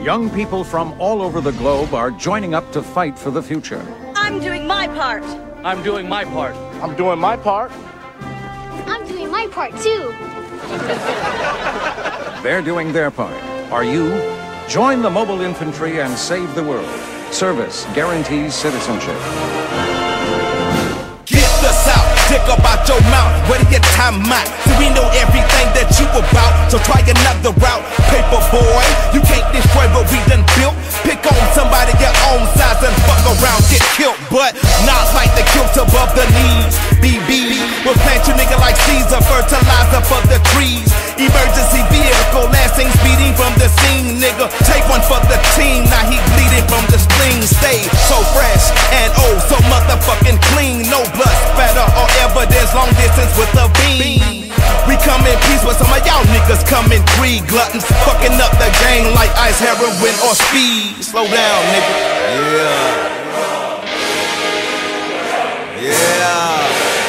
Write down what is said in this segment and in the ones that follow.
Young people from all over the globe are joining up to fight for the future. I'm doing my part. I'm doing my part. I'm doing my part. I'm doing my part too. They're doing their part. Are you? Join the mobile infantry and save the world. Service guarantees citizenship. Get us out, dick about your mouth. Where your time at? So we know everything that you about. So try another route, paper boy. You can't destroy what we done built. Pick on somebody your own size and fuck around, get killed. But not like the kilt above the knees. BB will plant you nigga like Caesar, fertilizer for the trees. Emergency vehicle, last thing speeding from the scene, nigga. Take one for the team, now he bleeding from the spleen. Stay so fresh and oh so motherfucking clean. No blood spatter or evidence, long distance with a beam. We come in peace, but some of y'all niggas come in greed. Gluttons fucking up the game like ice, heroin, or speed. Slow down, nigga. Yeah.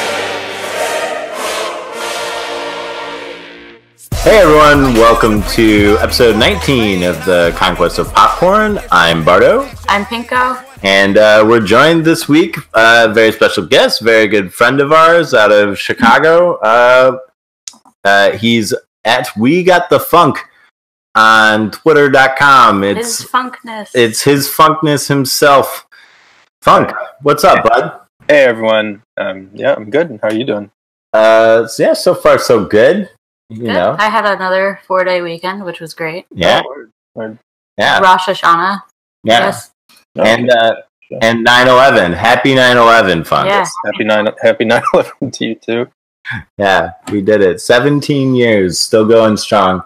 Hey everyone, welcome to episode 19 of the Conquest of Popcorn. I'm Barto. I'm Pinko. And we're joined this week by a very special guest, very good friend of ours out of Chicago. He's at We Got the Funk on Twitter.com. His funkness. It's his funkness himself. Funk, what's up, bud? Hey everyone. Yeah, I'm good. How are you doing? So far so good. You know. I had another 4-day weekend, which was great. Yeah. Word. Yeah. Rosh Hashanah. Yeah. Yes. And 9/11. Happy 9/11, Funk. Yeah. Happy 9/11 to you too. Yeah, we did it. 17 years, still going strong.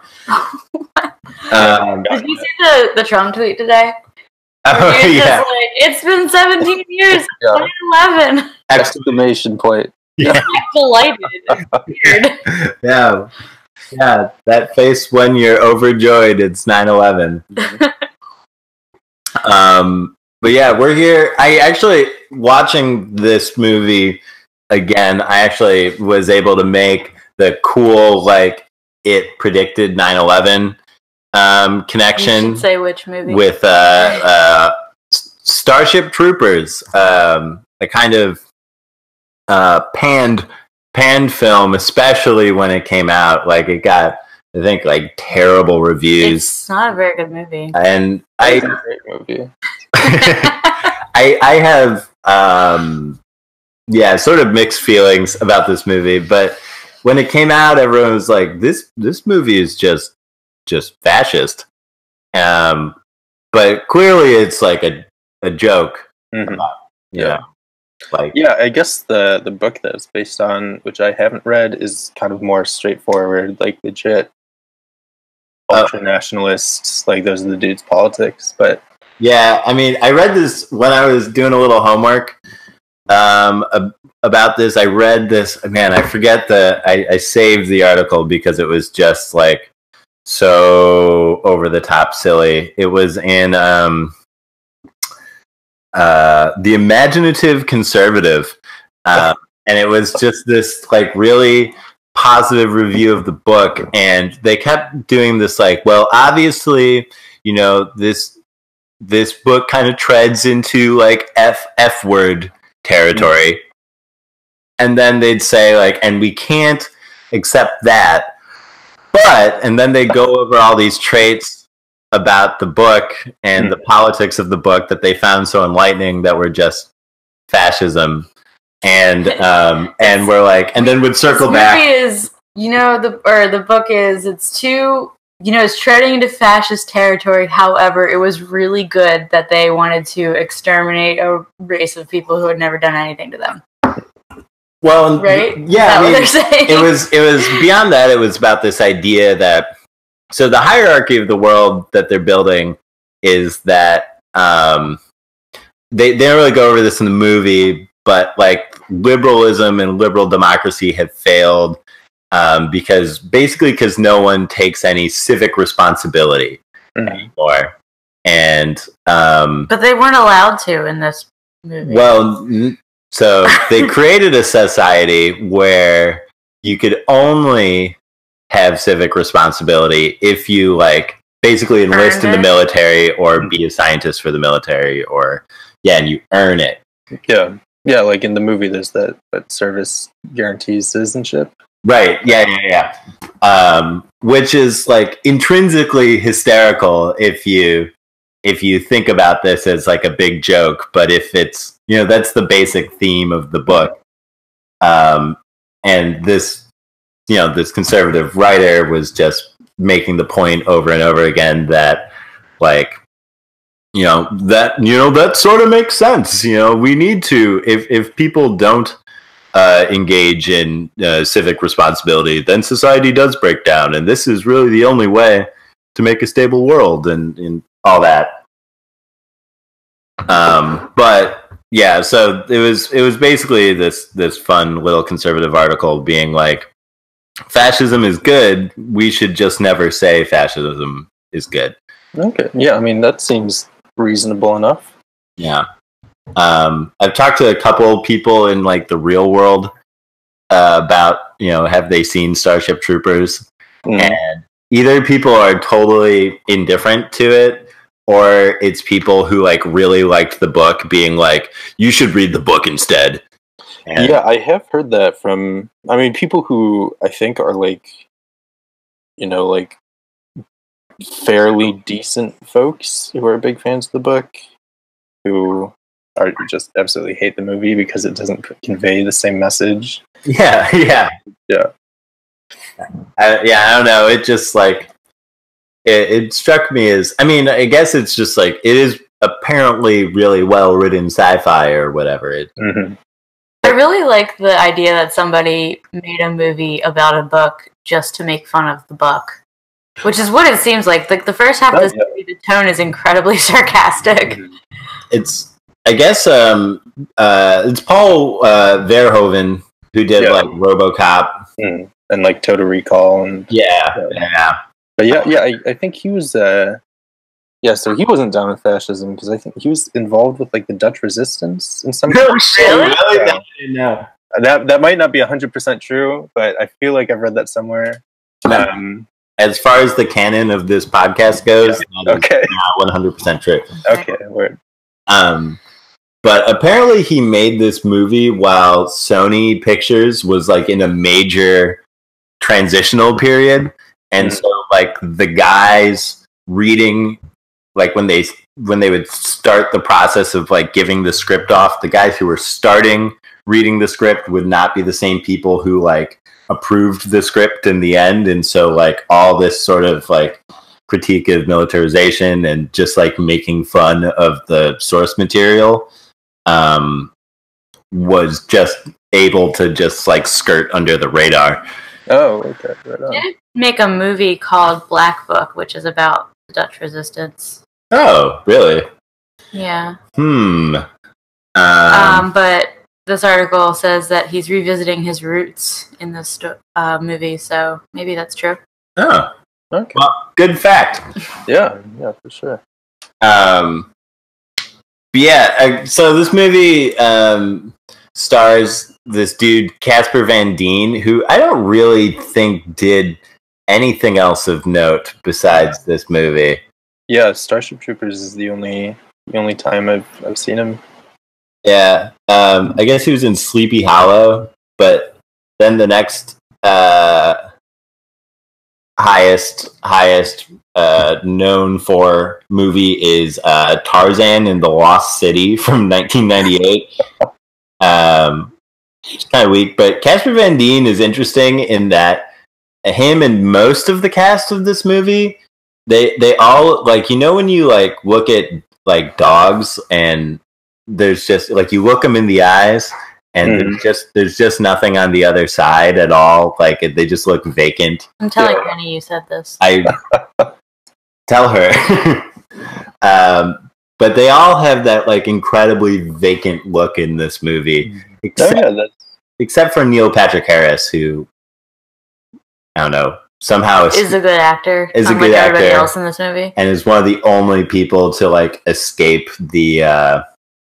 Did you see the Trump tweet today? Oh, yeah. It's been 17 years since 9/11. Exclamation point. Yeah. Delighted. It's weird. Yeah, that face when you're overjoyed, it's 9/11. But yeah, we're here. I actually, watching this movie again, I actually was able to make the cool, like, it predicted 9/11 connection. You should say which movie. With Starship Troopers, a kind of panned film, especially when it came out. Like, it got, I think, like, terrible reviews. It's not a very good movie. And It's a great movie. I have sort of mixed feelings about this movie, but when it came out, everyone was like, this movie is just fascist. But clearly it's like a joke. Mm-hmm. Yeah. Like, yeah, I guess the book that it's based on, which I haven't read, is kind of more straightforward, like legit ultra nationalists, like those are the dudes' politics. But yeah, I mean, I read this when I was doing a little homework about this. I read this, man, I forget I saved the article because it was just like so over the top silly. It was in The Imaginative Conservative, and it was just this like really positive review of the book, and they kept doing this like, well, obviously, you know, this book kind of treads into like F word territory, and then they'd say like, and we can't accept that, but, and then they go over all these traits about the book and the politics of the book that they found so enlightening that were just fascism, and we're like, and then would circle back. Is, the book is, it's too, it's treading into fascist territory. However, it was really good that they wanted to exterminate a race of people who had never done anything to them. Well, right? Yeah, I mean, what they're saying? It was beyond that. It was about this idea that, so the hierarchy of the world that they're building is that they don't really go over this in the movie, but like liberalism and liberal democracy have failed because no one takes any civic responsibility anymore, and but they weren't allowed to in this movie. Well, so they created a society where you could only have civic responsibility if you like basically enlist in the military or be a scientist for the military, or and you earn it. Yeah, like in the movie, there's that, but service guarantees citizenship. Right. Yeah. Which is like intrinsically hysterical if you think about this as like a big joke, but if it's, that's the basic theme of the book. And this, this conservative writer was just making the point over and over again that, like, that sort of makes sense. We need to, if people don't engage in civic responsibility, then society does break down, and this is really the only way to make a stable world, and all that. But yeah, so it was basically this fun little conservative article being like, fascism is good, we should just never say fascism is good. Okay, yeah, I mean, that seems reasonable enough. Yeah. I've talked to a couple people in like the real world about, have they seen Starship Troopers? And either people are totally indifferent to it, or it's people who like really liked the book being like, you should read the book instead. And yeah, I have heard that from, people who I think are like, like fairly decent folks who are big fans of the book, who are just absolutely hate the movie because it doesn't convey the same message. Yeah. I don't know. It just like it struck me as, I guess it's just like it is apparently really well written sci-fi or whatever. I really like the idea that somebody made a movie about a book just to make fun of the book, which is what it seems like. Like the first half of this movie, the tone is incredibly sarcastic. It's, I guess, it's Paul Verhoeven who did like RoboCop and like Total Recall and yeah. But I think he was so he wasn't down with fascism because I think he was involved with like the Dutch resistance in some. Really? Yeah. That might not be 100% true, but I feel like I've read that somewhere. As far as the canon of this podcast goes, okay, not 100% true. Okay, word. But apparently he made this movie while Sony Pictures was like in a major transitional period. And so like the guys reading, like when they would start the process of like giving the script off, the guys who were starting reading the script would not be the same people who like approved the script in the end. And so like all this sort of like critique of militarization and just like making fun of the source material was just able to just like skirt under the radar. Oh, okay. Right on. Did make a movie called Black Book, which is about the Dutch resistance. Oh, really? Yeah. But this article says that he's revisiting his roots in this movie, so maybe that's true. Oh, okay. Well, good fact. Yeah, for sure. But yeah, so this movie stars this dude, Casper Van Dien, who I don't really think did anything else of note besides this movie. Yeah, Starship Troopers is the only time I've seen him. Yeah, I guess he was in Sleepy Hollow, but then the next highest known for movie is Tarzan in the Lost City from 1998. It's kind of weak, but Casper Van Dien is interesting in that him and most of the cast of this movie, they all, like, when you like look at like dogs and there's just like you look them in the eyes and there's just nothing on the other side at all. Like they just look vacant. I'm telling Penny you said this. I tell her. But they all have that like incredibly vacant look in this movie, except for Neil Patrick Harris, who I don't know somehow is a good actor. Is a good actor. Everybody else in this movie, and is one of the only people to like escape the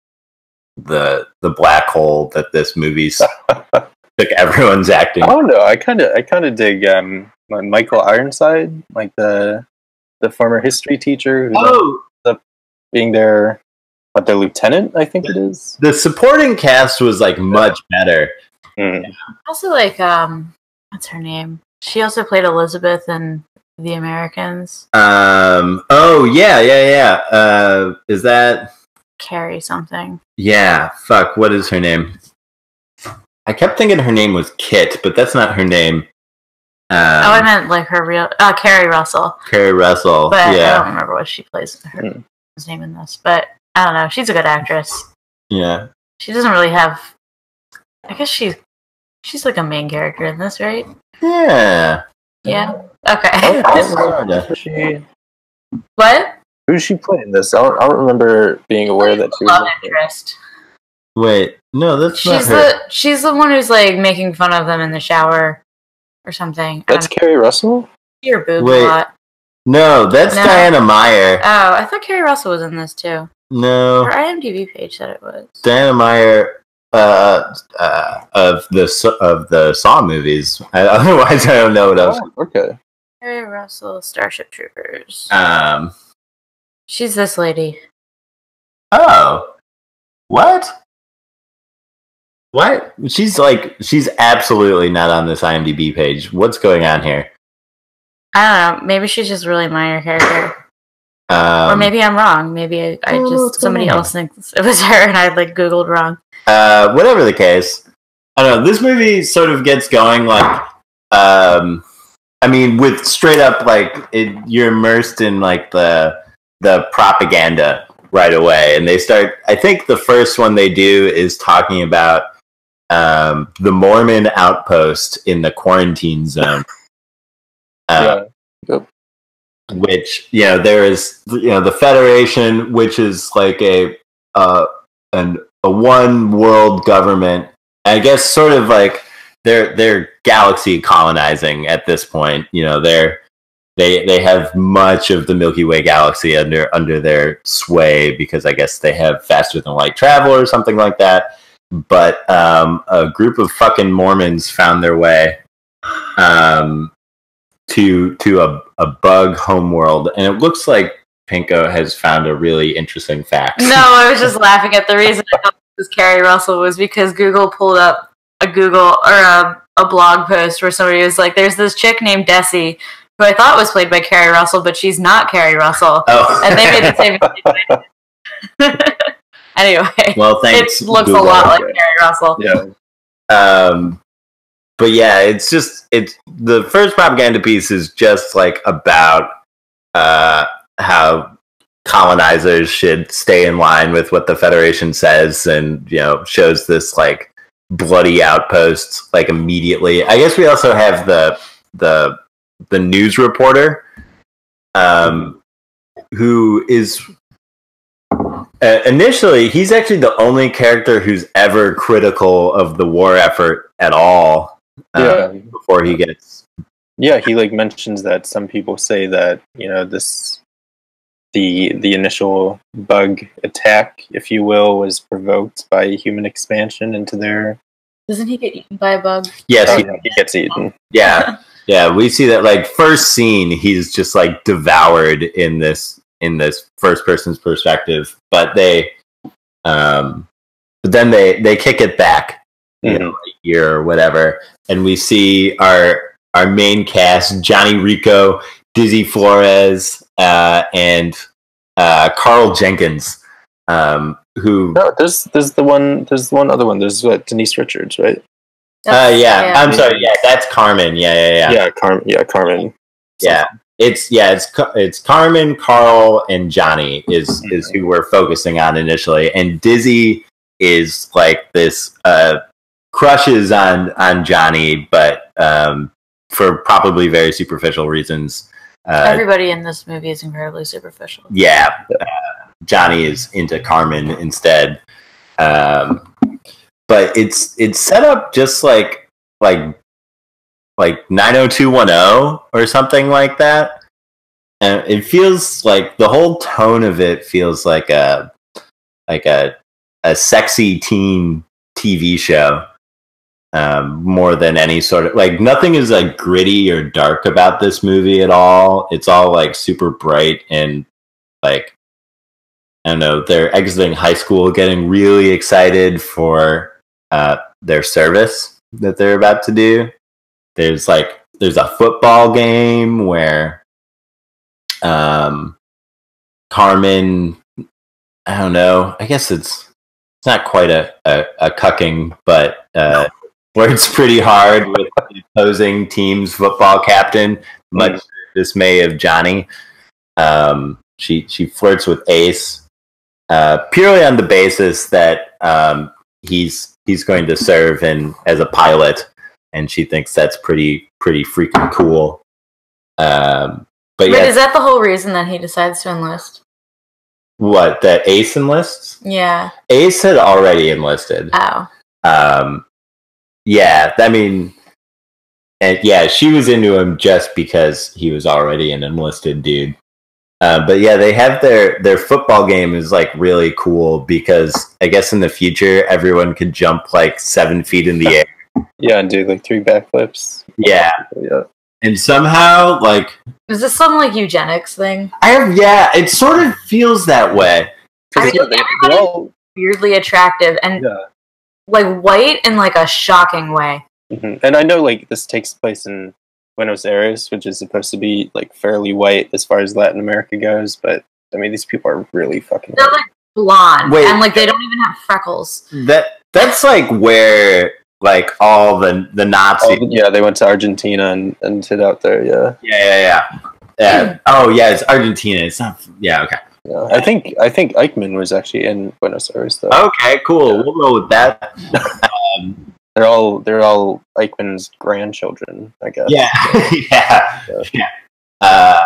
black hole that this movie took everyone's acting. I don't know. I kind of dig Michael Ironside, like the former history teacher who Oh, ends up being their lieutenant, I think it is. the supporting cast was like much better. Mm. Also, like, what's her name? She also played Elizabeth in The Americans. Oh yeah. Is that Carrie something. Yeah, fuck, what is her name? I kept thinking her name was Kit, but that's not her name. I meant like her real Carrie Russell. Carrie Russell. But yeah. I don't remember what she plays her name in this. But I don't know. She's a good actress. Yeah. She doesn't really have. I guess she's like a main character in this, right? Yeah. Yeah. Okay. What? Who does she play in this? I don't remember being aware that she was love interest. Wait, no, that's not her. She's the one who's like making fun of them in the shower or something. That's Carrie Russell? Your boob Wait. a lot. No, that's Diana Meyer. Oh, I thought Carrie Russell was in this too. No. Her IMDb page said it was. Diana Meyer of the Saw movies. Otherwise, I don't know what else. Oh, okay. Carrie Russell, Starship Troopers. She's this lady. Oh. What? What? She's absolutely not on this IMDb page. What's going on here? I don't know. Maybe she's just a really minor character. Or maybe I'm wrong. Maybe I just somebody else thinks it was her and I like Googled wrong. Whatever the case. I don't know. This movie sort of gets going like I mean, with straight up you're immersed in like the propaganda right away, and they start. I think the first one they do is talking about the Mormon outpost in the quarantine zone. Yep. Which there is the Federation, which is like a one world government. I guess sort of like they're galaxy colonizing at this point. They have much of the Milky Way galaxy under their sway because I guess they have faster than light travel or something like that. But a group of fucking Mormons found their way to a bug homeworld, and it looks like Pinko has found a really interesting fact. No, I was just laughing at the reason I thought this was Carrie Russell was because Google pulled up a blog post where somebody was like, "There's this chick named Desi who I thought was played by Carrie Russell, but she's not Carrie Russell." Oh. And they made the same mistake. Anyway, well, thanks. It looks Google. a lot like Carrie Russell. Yeah. But yeah, it's the first propaganda piece is just like about how colonizers should stay in line with what the Federation says, and shows this like bloody outpost like immediately. I guess we also have the news reporter, who is initially he's actually the only character who's ever critical of the war effort at all. Before he gets he like mentions that some people say that the initial bug attack, if you will, was provoked by human expansion into their. Doesn't he get eaten by a bug? Yes, he gets eaten. Yeah. We see that like first scene, he's just like devoured in this first person's perspective, but then they kick it back, a year or whatever, and we see our main cast: Johnny Rico, Dizzy Flores, and Carl Jenkins. Who? No, there's one other one. There's Denise Richards, right? I'm sorry. Yeah, that's Carmen. Yeah, Carmen. Yeah, it's Carmen, Carl, and Johnny is who we're focusing on initially, and Dizzy is like this crushes on Johnny, but for probably very superficial reasons. Everybody in this movie is incredibly superficial. Yeah, Johnny is into Carmen instead. But it's set up just like 90210 or something like that. And it feels like the whole tone of it feels like a sexy teen TV show. more than any sort of like nothing is like gritty or dark about this movie at all. It's all like super bright and like I don't know. They're exiting high school, getting really excited for their service that they're about to do. There's a football game where Carmen, I don't know. I guess it's not quite a cucking, but works pretty hard with the opposing team's football captain, much to the dismay of Johnny. She flirts with Ace purely on the basis that he's going to serve as a pilot, and she thinks that's pretty freaking cool. But yeah, is that the whole reason that he decides to enlist? What, that Ace enlists? Yeah. Ace had already enlisted. Oh. Yeah, I mean, and yeah, she was into him just because he was already an enlisted dude. But yeah, they have their football game is like really cool because I guess in the future everyone could jump like 7 feet in the air. Yeah, and do like 3 backflips. Yeah. And somehow, like, is this some like eugenics thing? It sort of feels that way. I mean, everybody's weirdly attractive and like white in like a shocking way. Mm-hmm. And I know like this takes place in Buenos Aires, which is supposed to be like fairly white as far as Latin America goes, but I mean these people are really fucking they're white. like blonde. Wait, and like they don't even have freckles. That's like where like all the Nazis. They went to Argentina and hid out there. Yeah. Oh yeah, it's Argentina. It's not. Yeah, okay. Yeah, I think Eichmann was actually in Buenos Aires though. Okay, cool. Yeah. We'll go with that. They're all Eichmann's grandchildren, I guess. Yeah.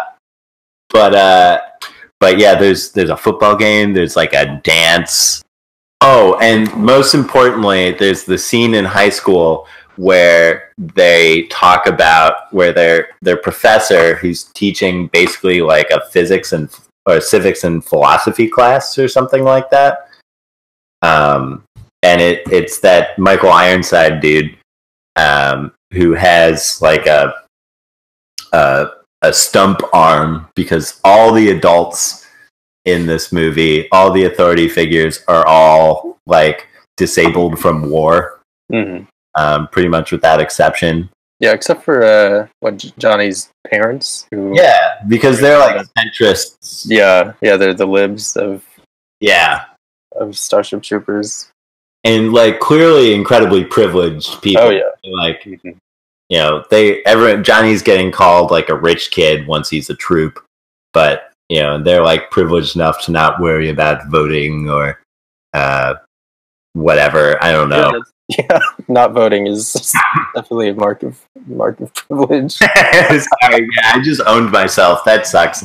But yeah, there's a football game. There's like a dance. Oh, and most importantly, there's the scene in high school where they talk about where their professor, who's teaching basically like a civics and philosophy class or something like that. And it's that Michael Ironside dude who has like a stump arm because all the adults in this movie, all the authority figures are all like disabled from war, pretty much without exception. Yeah, except for Johnny's parents. Because they're like centrists. Yeah, they're the libs of Starship Troopers, and like clearly incredibly privileged people. Oh yeah, like you know, Johnny's getting called like a rich kid once he's a troop, but you know, they're like privileged enough to not worry about voting or whatever. I don't know. Yeah, not voting is definitely a mark of privilege. Sorry, I just owned myself. That sucks.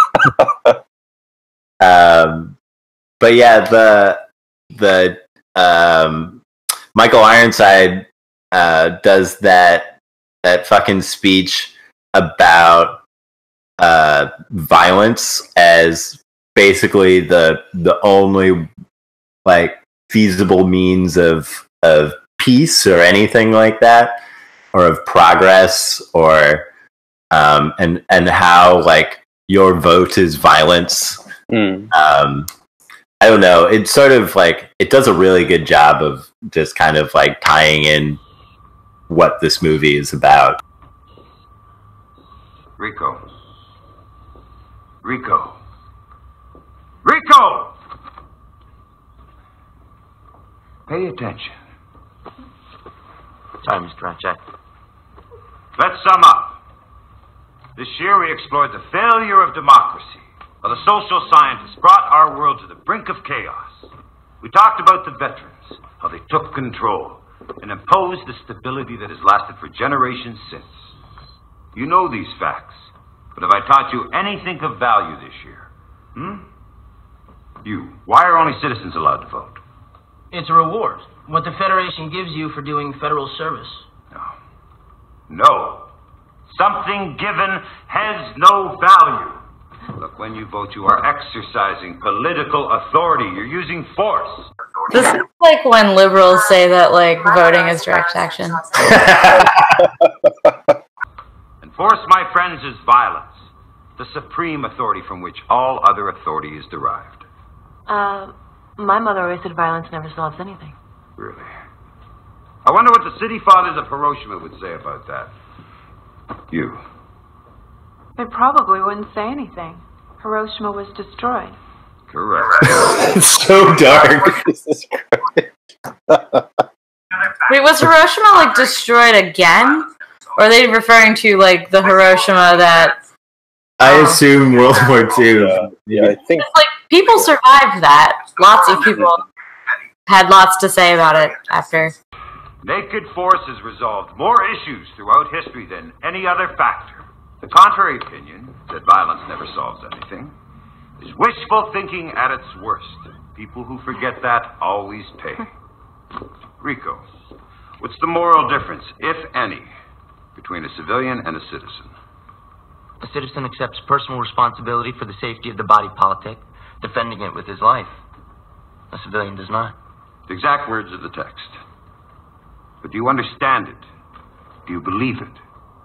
But yeah, the Michael Ironside does that fucking speech about violence as basically the only like feasible means of peace or anything like that, or of progress, or and how like your vote is violence. I don't know. It's sort of like it does a really good job of just kind of like tying in what this movie is about. Rico. Pay attention. Sorry, Mr. Ratchet. Let's sum up. This year we explored the failure of democracy, how the social scientists brought our world to the brink of chaos. We talked about the veterans, how they took control and imposed the stability that has lasted for generations since. You know these facts, but have I taught you anything of value this year? Why are only citizens allowed to vote? It's a reward. What the Federation gives you for doing federal service. No. Something given has no value. Look, when you vote, you are exercising political authority. You're using force. like when liberals say that like voting is direct action. Force, my friends, is violence, the supreme authority from which all other authority is derived. My mother always said violence never solves anything. Really? I wonder what the city fathers of Hiroshima would say about that. You. They probably wouldn't say anything. Hiroshima was destroyed. Correct. It's so dark. Jesus Christ. Wait, was Hiroshima like destroyed again? Or are they referring to like the Hiroshima that I assume World War II. Yeah, I think like people survived that. Lots of people had lots to say about it after. Naked force has resolved more issues throughout history than any other factor. The contrary opinion, that violence never solves anything, is wishful thinking at its worst. People who forget that always pay. Rico, what's the moral difference, if any, between a civilian and a citizen? A citizen accepts personal responsibility for the safety of the body politic, defending it with his life. A civilian does not. The exact words of the text. But do you understand it? Do you believe it?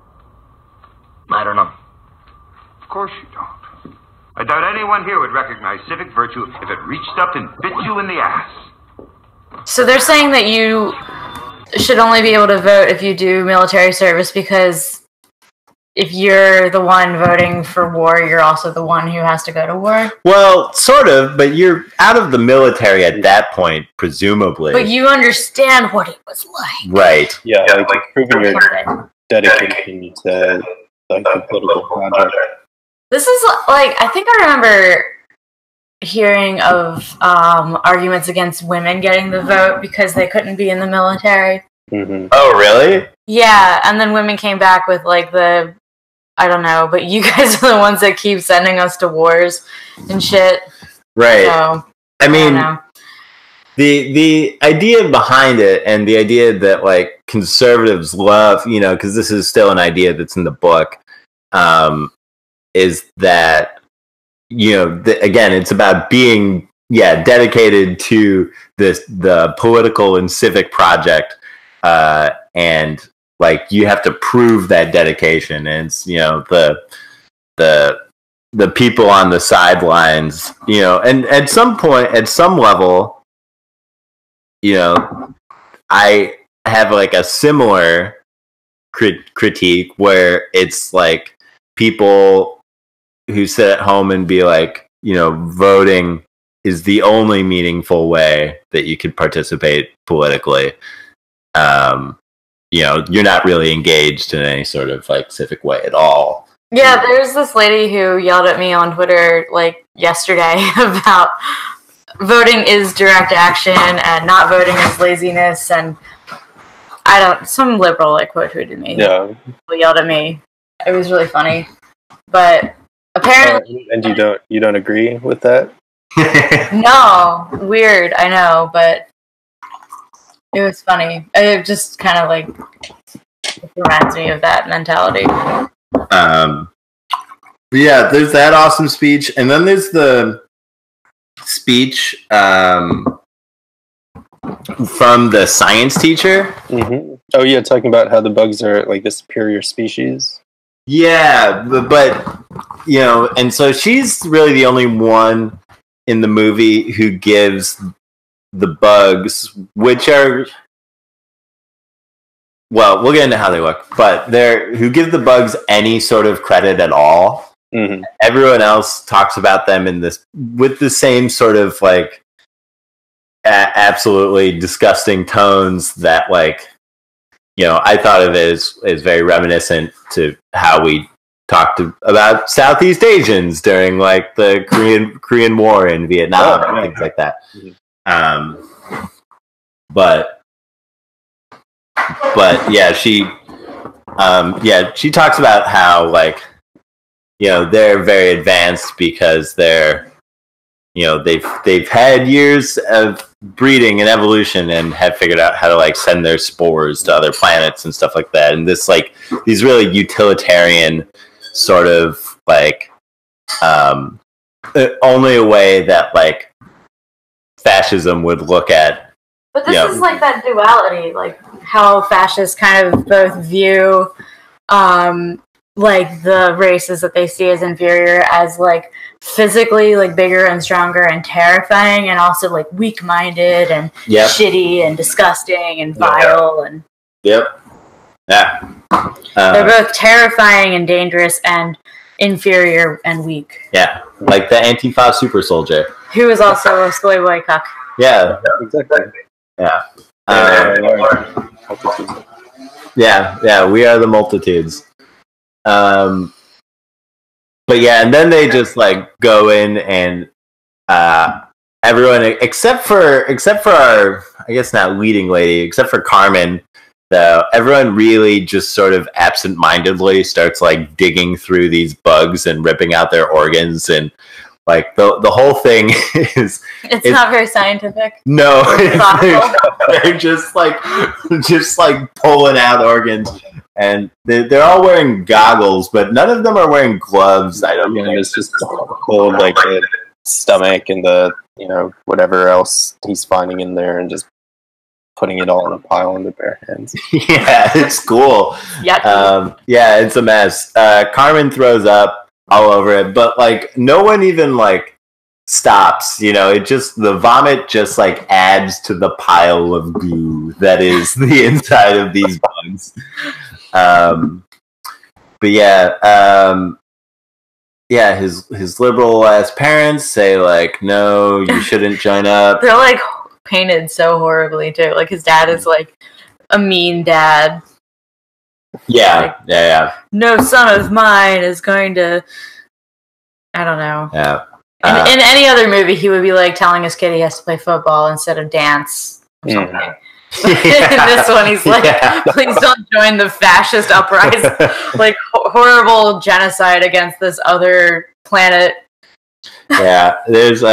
I don't know. Of course you don't. I doubt anyone here would recognize civic virtue if it reached up and bit you in the ass. So they're saying that you should only be able to vote if you do military service because if you're the one voting for war, you're also the one who has to go to war? Well, sort of, but you're out of the military at that point, presumably. But you understand what it was like. Right. yeah, like proving your dedication to like the political project. This is like, I think I remember hearing of arguments against women getting the vote because they couldn't be in the military. Mm-hmm. Oh, really? Yeah, and then women came back with like the, I don't know, but you guys are the ones that keep sending us to wars and shit. Right. So, I mean, don't know. the idea behind it and the idea that like conservatives love, you know, because this is still an idea that's in the book, is that, you know, again, it's about being, dedicated to the political and civic project, and like you have to prove that dedication, and it's, you know, the people on the sidelines, you know, and at some point, at some level, you know, I have like a similar critique where it's like people who sit at home and be like, you know, voting is the only meaningful way that you could participate politically. You know, you're not really engaged in any sort of like civic way at all. Yeah, there's this lady who yelled at me on Twitter like yesterday about voting is direct action and not voting is laziness, and some liberal like quote tweeted me. Yeah. Yelled at me. It was really funny. But apparently And you don't agree with that? no, weird, I know, but it was funny. It just kind of like reminds me of that mentality. Yeah, there's that awesome speech, and then there's the speech from the science teacher. Mm-hmm. Oh yeah, talking about how the bugs are like the superior species. Yeah, but you know, and so she's really the only one in the movie who gives the bugs, which are, well, we'll get into how they look, but who give the bugs any sort of credit at all. Mm-hmm. Everyone else talks about them with the same sort of like absolutely disgusting tones that, like, you know, I thought of it as very reminiscent to how we talked about Southeast Asians during like the Korean War in Vietnam and things like that. Mm-hmm. But yeah, she talks about how, like, you know, they're very advanced because they're, you know, they've had years of breeding and evolution and have figured out how to like send their spores to other planets and stuff like that. And this, like, these really utilitarian sort of like only a way that like fascism would look at But this is like that duality, like how fascists kind of both view like the races that they see as inferior as like physically like bigger and stronger and terrifying, and also like weak-minded and shitty and disgusting and vile and yeah. They're both terrifying and dangerous and inferior and weak. Yeah, like the Antifa super soldier, who is also a schoolboy cuck. Yeah, exactly. Yeah. Yeah, we are the multitudes. But yeah, and then they just like go in and everyone except for our, I guess not leading lady, except for Carmen, though, everyone really just sort of absent-mindedly starts like digging through these bugs and ripping out their organs, and like the whole thing is it's not very scientific. No, they're just like pulling out organs, and they're all wearing goggles, but none of them are wearing gloves. I don't know. It's just pulled like the stomach and the whatever else he's finding in there, and just putting it all in a pile in their bare hands. Yeah, it's cool. Yeah, it's a mess. Carmen throws up all over it, but like no one even like stops. It just, the vomit just like adds to the pile of goo that is the inside of these bugs. But yeah, his liberal ass parents say like, no, you shouldn't join up. They're like painted so horribly too. Like his dad is like a mean dad. Yeah, like, no son of mine is going to, I don't know. Yeah. In any other movie, he would be like telling his kid he has to play football instead of dance or something. In this one, he's like, please don't join the fascist uprising, like horrible genocide against this other planet. Yeah, there's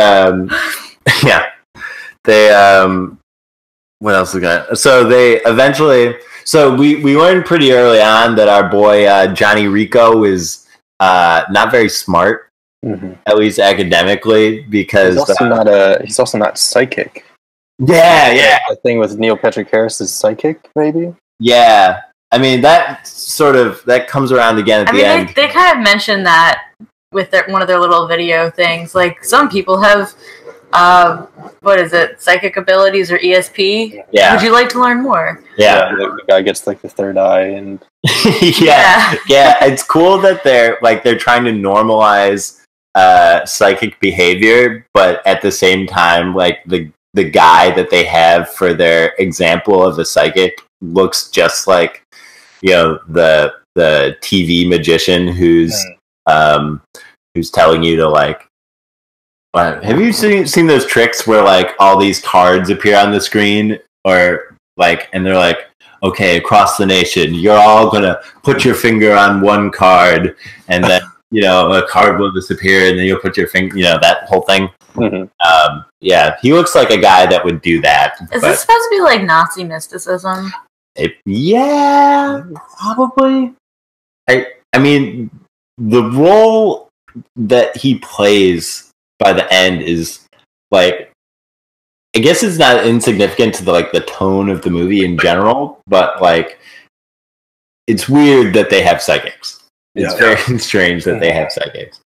they what else is going? So they eventually. So we learned pretty early on that our boy Johnny Rico is not very smart, at least academically, because he's also not psychic. Yeah. The thing with Neil Patrick Harris is psychic, maybe. Yeah, I mean that comes around again at the end. They kind of mentioned that with one of their little video things. Like some people have. What is it? Psychic abilities or ESP? Yeah. Would you like to learn more? Yeah. The guy gets like the third eye and yeah. It's cool that they're trying to normalize psychic behavior, but at the same time, like the guy that they have for their example of a psychic looks just like the TV magician who's telling you to like. Have you seen those tricks where like all these cards appear on the screen, or like, and they're like, okay, across the nation, you're all gonna put your finger on one card, and then a card will disappear, and then you'll put your finger, that whole thing. Yeah, he looks like a guy that would do that. Is this supposed to be like Nazi mysticism? Yeah, probably. I mean, the role that he plays by the end is like, I guess it's not insignificant to the tone of the movie in general, but like it's weird that they have psychics. It's very strange that they have psychics.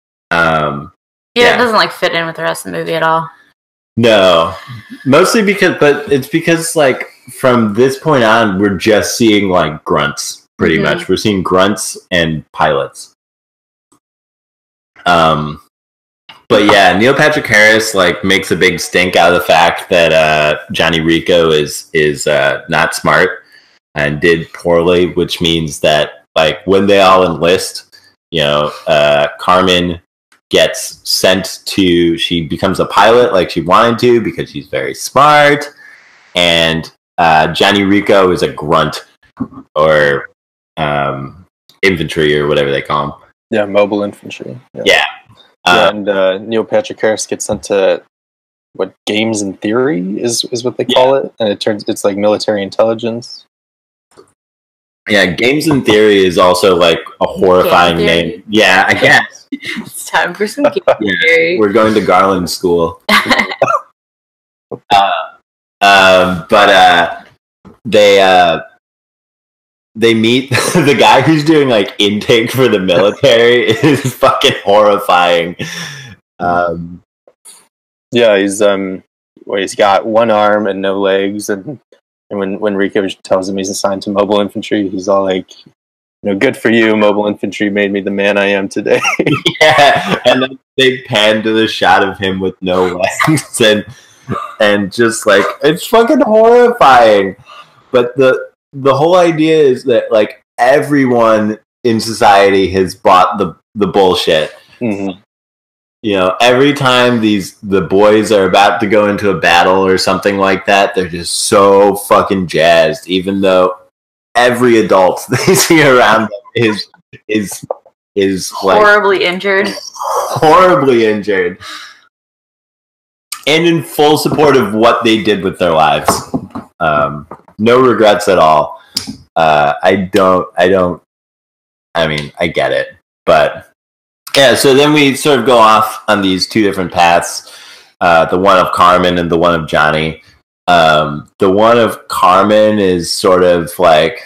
It doesn't like fit in with the rest of the movie at all. No, mostly because like from this point on, we're just seeing like grunts pretty much. We're seeing grunts and pilots. But yeah, Neil Patrick Harris like makes a big stink out of the fact that Johnny Rico is not smart and did poorly, which means that like when they all enlist, Carmen gets sent to. She becomes a pilot like she wanted to because she's very smart, and Johnny Rico is a grunt or infantry or whatever they call him. Yeah, mobile infantry. Yeah. And Neil Patrick Harris gets sent to what Games in Theory is what they call it, and it's like military intelligence. Yeah, Games in Theory is also like a horrifying name. Yeah, I guess. It's time for some game theory. We're going to Garland School. But they meet the guy who's doing like intake for the military is fucking horrifying. Yeah, he's got one arm and no legs, and when Rico tells him he's assigned to mobile infantry, he's all like, good for you, mobile infantry made me the man I am today. Yeah, and then they pan to the shot of him with no legs, and just like, it's fucking horrifying. But the whole idea is that like everyone in society has bought the bullshit. Mm-hmm. Every time the boys are about to go into a battle or something like that, they're just so fucking jazzed, even though every adult they see around them is like horribly injured, and in full support of what they did with their lives. No regrets at all. I get it, but yeah. So then we sort of go off on these two different paths, the one of Carmen and the one of Johnny. The one of Carmen is sort of like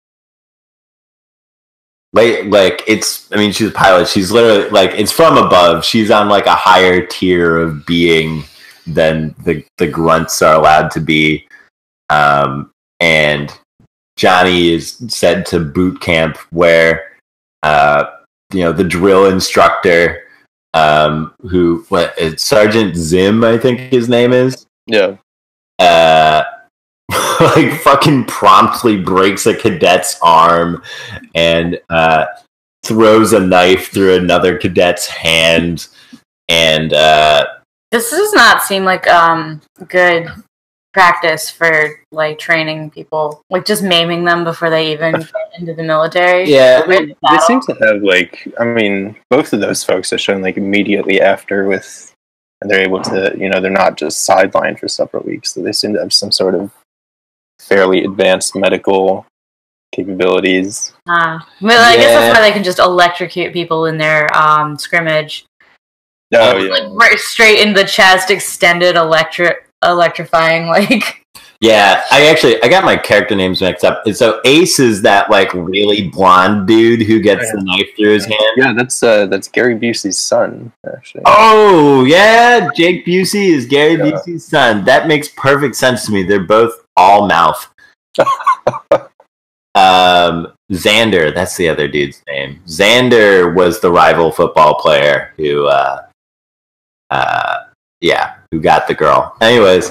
she's a pilot. She's literally like, it's from above. She's on like a higher tier of being than the grunts are allowed to be. And Johnny is sent to boot camp where, the drill instructor, Sergeant Zim, I think his name is. Yeah. Like fucking promptly breaks a cadet's arm and throws a knife through another cadet's hand. And this does not seem like good practice for like training people, like just maiming them before they even get into the military. Yeah, they seem to have both of those folks are shown like immediately after and they're able to, they're not just sidelined for several weeks. So they seem to have some sort of fairly advanced medical capabilities. I guess that's why they can just electrocute people in their scrimmage. Oh, yeah. Like right straight in the chest, extended electrifying, like. Yeah, I got my character names mixed up. So Ace is that like really blonde dude who gets the knife through his hand. Yeah, that's Gary Busey's son, actually. Oh yeah, Jake Busey is Gary Busey's son. That makes perfect sense to me. They're both all mouth. Xander, that's the other dude's name. Xander was the rival football player who who got the girl. Anyways,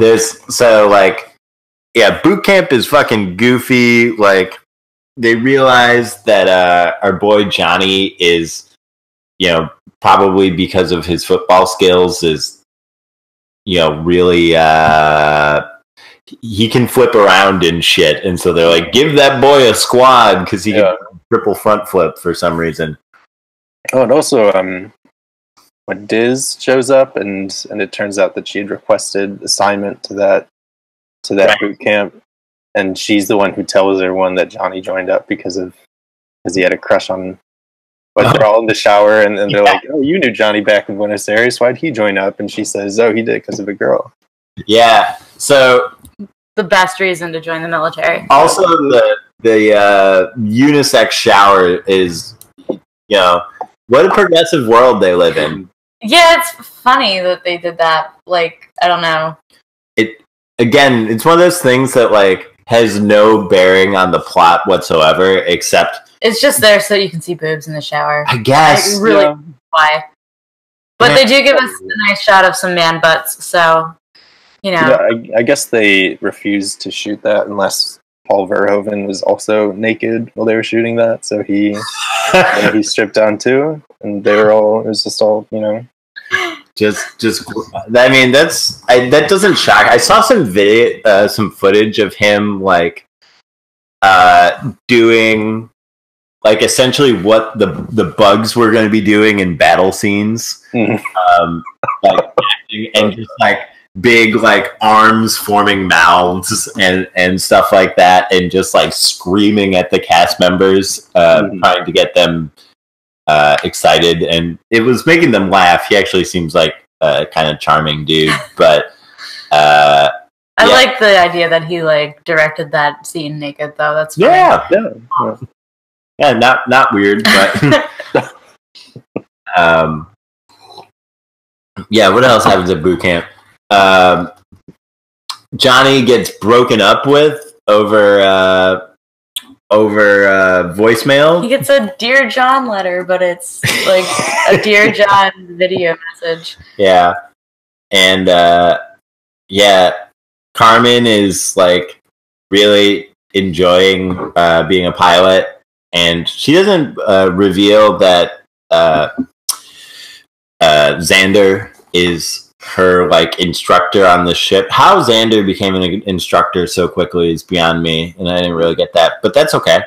boot camp is fucking goofy. Like, they realize that our boy Johnny is, probably because of his football skills, is, really, he can flip around and shit. And so they're like, give that boy a squad, because he can triple front flip for some reason. Oh, and also, when Diz shows up, and it turns out that she had requested assignment to that boot camp, and she's the one who tells everyone that Johnny joined up because he had a crush on. But they're all in the shower, and they're like, "Oh, you knew Johnny back in Buenos Aires. Why'd he join up?" And she says, "Oh, he did because of a girl." Yeah. So the best reason to join the military. Also, the unisex shower is, what a progressive world they live in. Yeah, it's funny that they did that. Like, I don't know. It's one of those things that like has no bearing on the plot whatsoever, except it's just there so you can see boobs in the shower. I guess. Why? But they do give us a nice shot of some man butts, so Yeah, I guess they refused to shoot that unless Paul Verhoeven was also naked while they were shooting that, so he stripped down too, and it was just all, that doesn't shock. I saw some video, some footage of him like doing like essentially what the bugs were going to be doing in battle scenes, like acting, and just like big like arms forming mouths and stuff like that, and just like screaming at the cast members, trying to get them excited, and it was making them laugh. He actually seems like a kind of charming dude, but I like the idea that he like directed that scene naked, though. That's funny. Yeah, not weird, but yeah. What else happens at boot camp? Johnny gets broken up with over voicemail. He gets a Dear John letter, but it's like a Dear John video message. Yeah, and Carmen is like really enjoying being a pilot, and she doesn't reveal that Xander is her like instructor on the ship. How Xander became an instructor so quickly is beyond me, and I didn't really get that, but that's okay.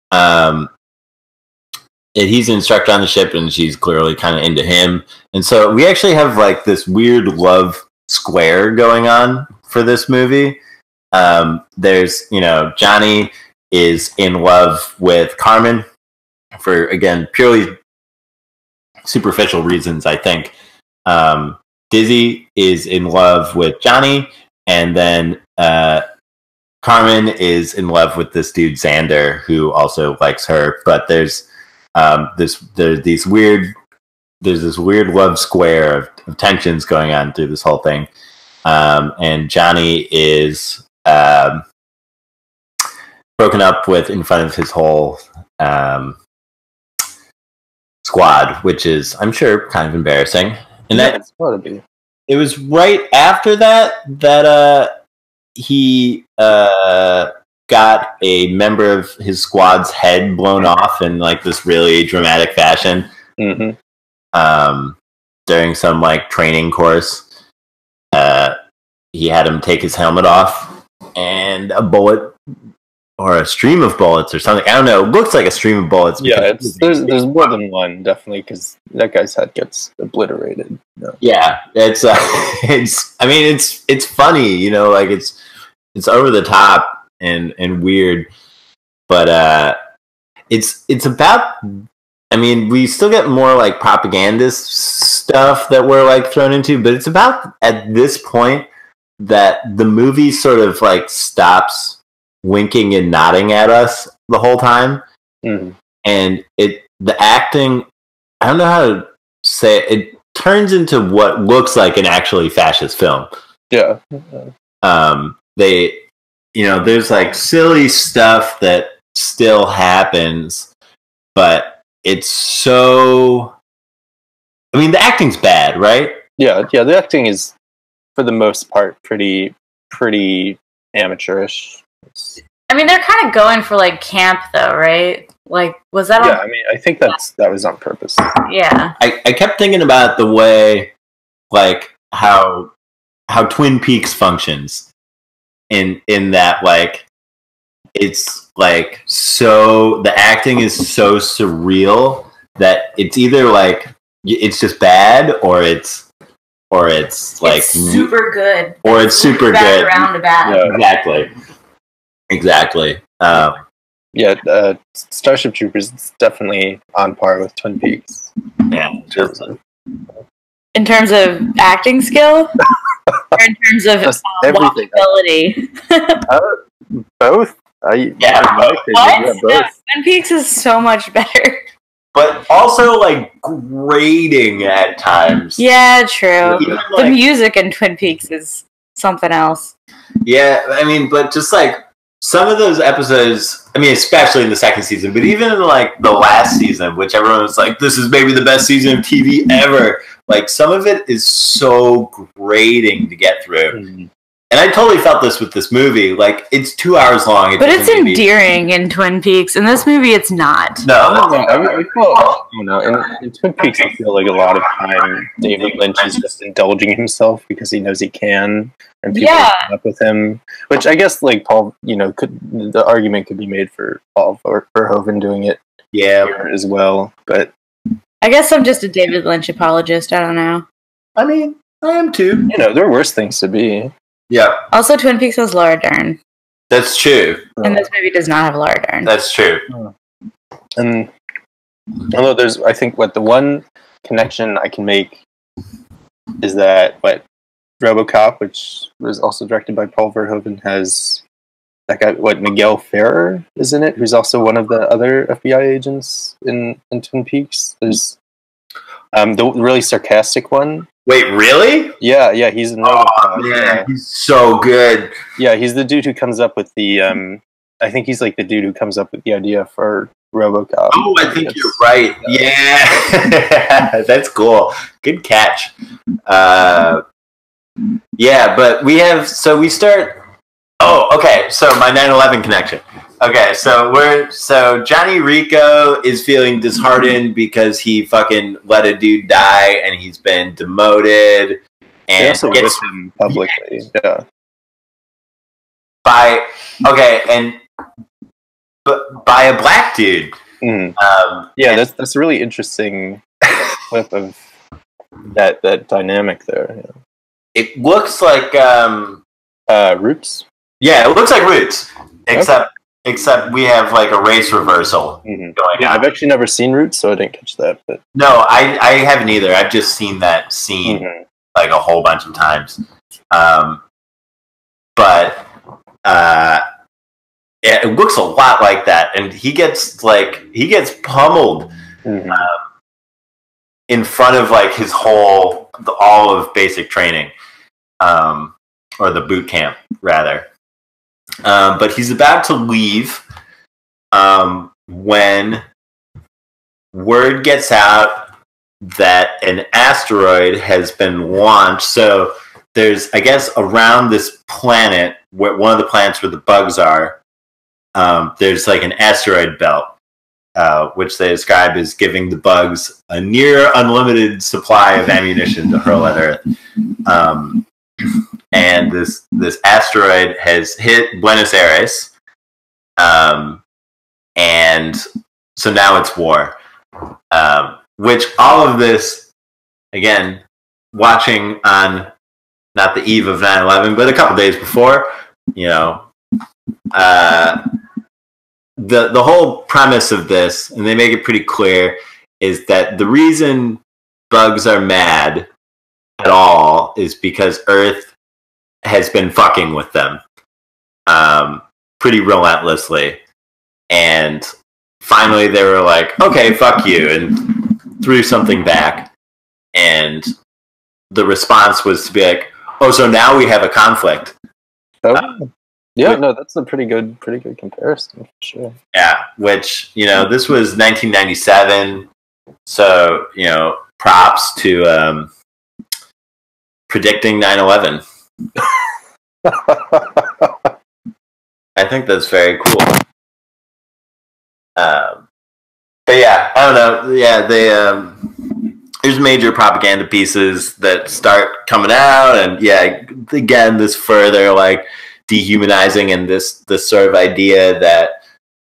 He's an instructor on the ship, and she's clearly kind of into him, and so we actually have like this weird love square going on for this movie. There's, Johnny is in love with Carmen for, again, purely superficial reasons, I think. Dizzy is in love with Johnny, and then Carmen is in love with this dude Xander, who also likes her. But there's this weird love square of tensions going on through this whole thing. And Johnny is broken up with in front of his whole squad, which is, I'm sure, kind of embarrassing. And that's gotta be. It was right after that he got a member of his squad's head blown off in like this really dramatic fashion. Mm-hmm. During some like training course. He had him take his helmet off, and a bullet or a stream of bullets or something. I don't know. It looks like a stream of bullets. Yeah, there's more than one, definitely, because that guy's head gets obliterated. Yeah, it's funny, like it's over the top and weird, but it's about. I mean, we still get more like propagandist stuff that we're like thrown into, but it's about at this point that the movie sort of like stops winking and nodding at us the whole time. Mm-hmm. And the acting, I don't know how to say it turns into what looks like an actually fascist film. Yeah. There's like silly stuff that still happens, but it's so. I mean, the acting's bad, right? Yeah. The acting is, for the most part, pretty amateurish. I mean, they're kind of going for like camp, though, right? Like, was that? Yeah, I mean, I think that was on purpose. Yeah. I kept thinking about the way, like how Twin Peaks functions, in that like it's like so the acting is so surreal that it's either like it's just bad or it's like it's super good, or it's super good. Roundabout. Yeah, exactly. Starship Troopers is definitely on par with Twin Peaks. Yeah, in terms of acting skill, or in terms of watchability. Both. Both. Twin Peaks is so much better. But also, like, grating at times. Yeah, true. The music in Twin Peaks is something else. Yeah, I mean, but just, like, some of those episodes, I mean, especially in the second season, but even in, like, the last season, which everyone was like, this is maybe the best season of TV ever. Like, some of it is so grating to get through. Mm-hmm. And I totally felt this with this movie. Like, it's 2 hours long. But it's endearing in Twin Peaks. In this movie, it's not. No. In Twin Peaks, I feel like a lot of time David Lynch is just indulging himself because he knows he can, and people come up with him. Which I guess, like, Paul, the argument could be made for Paul Verhoeven doing it here as well. But I guess I'm just a David Lynch apologist. I don't know. I mean, I am too. There are worse things to be. Yeah. Also, Twin Peaks has Laura Dern. That's true. And this movie does not have Laura Dern. That's true. And although I think the one connection I can make is that RoboCop, which was also directed by Paul Verhoeven, has that guy, Miguel Ferrer is in it, who's also one of the other FBI agents in Twin Peaks. There's the really sarcastic one. Wait, really? Yeah, he's in RoboCop. Oh, man, he's so good. Yeah, he's the dude who comes up with the. I think he's like the dude who comes up with the idea for RoboCop. Oh, I think you're right. Yeah, that's cool. Good catch. Yeah, but we start. Oh, okay. So my 9/11 connection. Okay, so Johnny Rico is feeling disheartened because he fucking let a dude die and he's been demoted and also gets him publicly. Yeah. By a black dude. Mm. That's a really interesting clip of that dynamic there. Yeah. It looks like Roots. Yeah, it looks like Roots, except we have like a race reversal going on. I've actually never seen Roots, so I didn't catch that. But no, I haven't either. I've just seen that scene like a whole bunch of times. But yeah, it looks a lot like that, and he gets pummeled in front of like his all of basic training, or the boot camp rather. But he's about to leave when word gets out that an asteroid has been launched. So there's, I guess, around this planet, one of the planets where the bugs are, there's like an asteroid belt, which they describe as giving the bugs a near unlimited supply of ammunition to hurl at Earth. And this asteroid has hit Buenos Aires, and so now it's war. Which all of this, again, watching on not the eve of 9/11, but a couple days before, the whole premise of this, and they make it pretty clear, is that the reason bugs are mad at all is because Earth has been fucking with them pretty relentlessly, and finally they were like, okay, fuck you, and threw something back, and the response was to be like, oh, so now we have a conflict. That's a pretty good comparison for sure. Yeah, which, this was 1997, so props to predicting 9/11. I think that's very cool. But yeah, I don't know. Yeah, they there's major propaganda pieces that start coming out, and yeah, again, this further like dehumanizing and this sort of idea that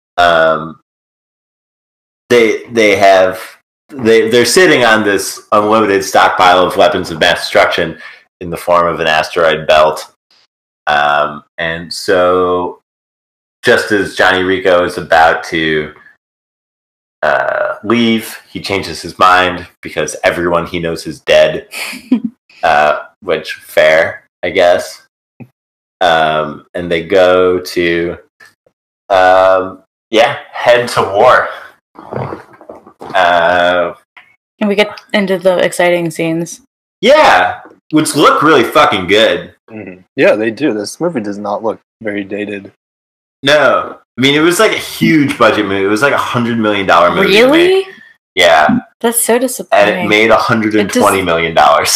they're sitting on this unlimited stockpile of weapons of mass destruction in the form of an asteroid belt. And so just as Johnny Rico is about to leave, he changes his mind because everyone he knows is dead, which fair, I guess. And they go to head to war. And we get into the exciting scenes. Yeah, which look really fucking good. Mm-hmm. Yeah, they do. This movie does not look very dated. No. I mean, it was like a huge budget movie. It was like $100 million movie. Really? Yeah. That's so disappointing. And it made $120 million.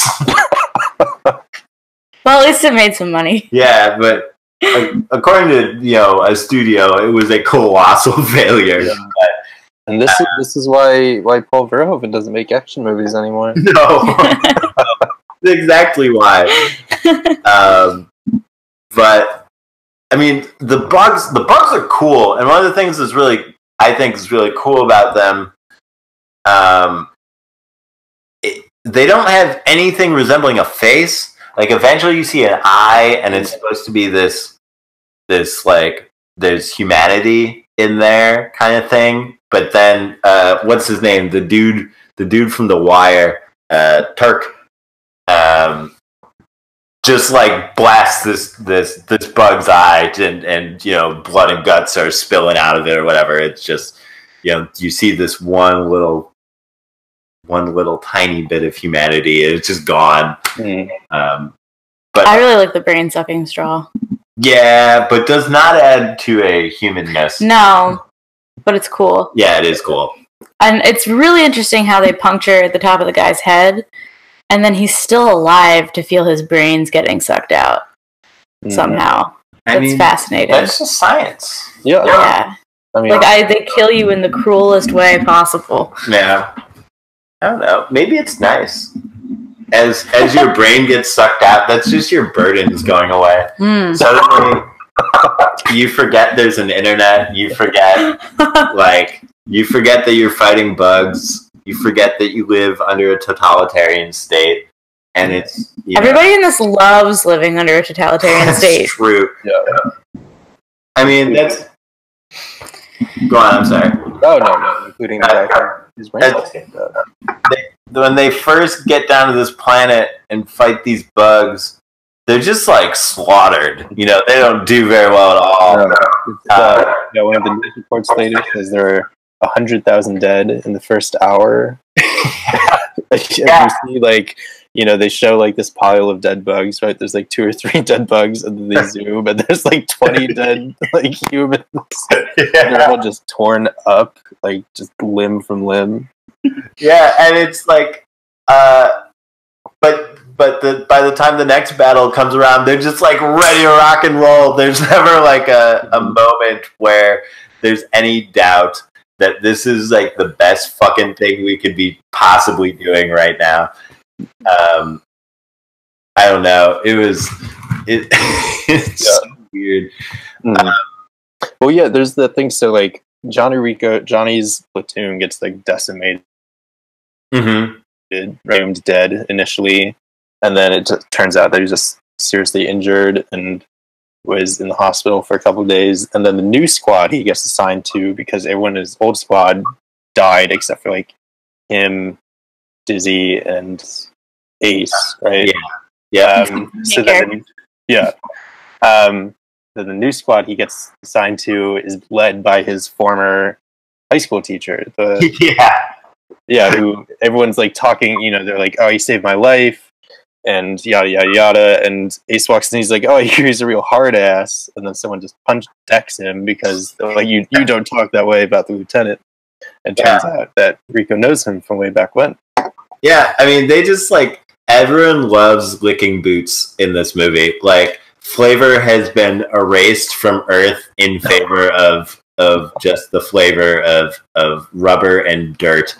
Well, at least it made some money. Yeah, but according to, a studio, it was a colossal failure. Yeah. And this is why Paul Verhoeven doesn't make action movies anymore. No. Exactly why. But I mean, the bugs are cool, and one of the things I think is really cool about them, they don't have anything resembling a face. Like eventually you see an eye, and it's supposed to be this like there's humanity in there kind of thing. But then what's his name? The dude from The Wire, Turk. just like blasts this bug's eye, and you know, blood and guts are spilling out of it or whatever. It's just, you know, you see this one little tiny bit of humanity, and it's just gone. But I really like the brain sucking straw. Yeah, but does not add to a humanness. No, but it's cool. Yeah, it is cool. And it's really interesting how they puncture at the top of the guy's head, and then he's still alive to feel his brains getting sucked out somehow. I mean, fascinating. That's just science. Yeah. I mean, like they kill you in the cruelest way possible. Yeah. I don't know. Maybe it's nice. As your brain gets sucked out, that's just your burdens going away. Suddenly, you forget there's an internet. You forget, that you're fighting bugs. You forget that you live under a totalitarian state, and it's everybody in this loves living under a totalitarian state. That's true. Yeah. I mean, that's. Go on. I'm sorry. Oh no, including the guy whose brain when they first get down to this planet and fight these bugs, they're just like slaughtered. You know, they don't do very well at all. One of the news reports later says there are 100,000 dead in the first hour. You see, like, you know, they show like this pile of dead bugs, right? There's like 2 or 3 dead bugs, and then they zoom, and there's like 20 dead like humans. They're all just torn up, like just limb from limb. Yeah, and it's like, by the time the next battle comes around, they're just like ready to rock and roll. There's never like a moment where there's any doubt that this is like the best fucking thing we could be possibly doing right now. I don't know. It's so weird. Well, yeah, there's the thing. So like Johnny's platoon gets like decimated. Doomed dead initially, and then it turns out that he was just seriously injured and was in the hospital for a couple of days. And then the new squad he gets assigned to, because everyone in his old squad died except for like him, Dizzy, and Ace, right? Yeah. So then, so the new squad he gets assigned to is led by his former high school teacher. Who everyone's like talking, you know, they're like, oh, he saved my life, and yada yada yada. And Ace walks in, he's like, oh, he's a real hard ass. And then someone just decks him because they're like, you don't talk that way about the lieutenant. And turns out that Rico knows him from way back when. Yeah, I mean, they just like, everyone loves licking boots in this movie. Like, flavor has been erased from Earth in favor of just the flavor of rubber and dirt.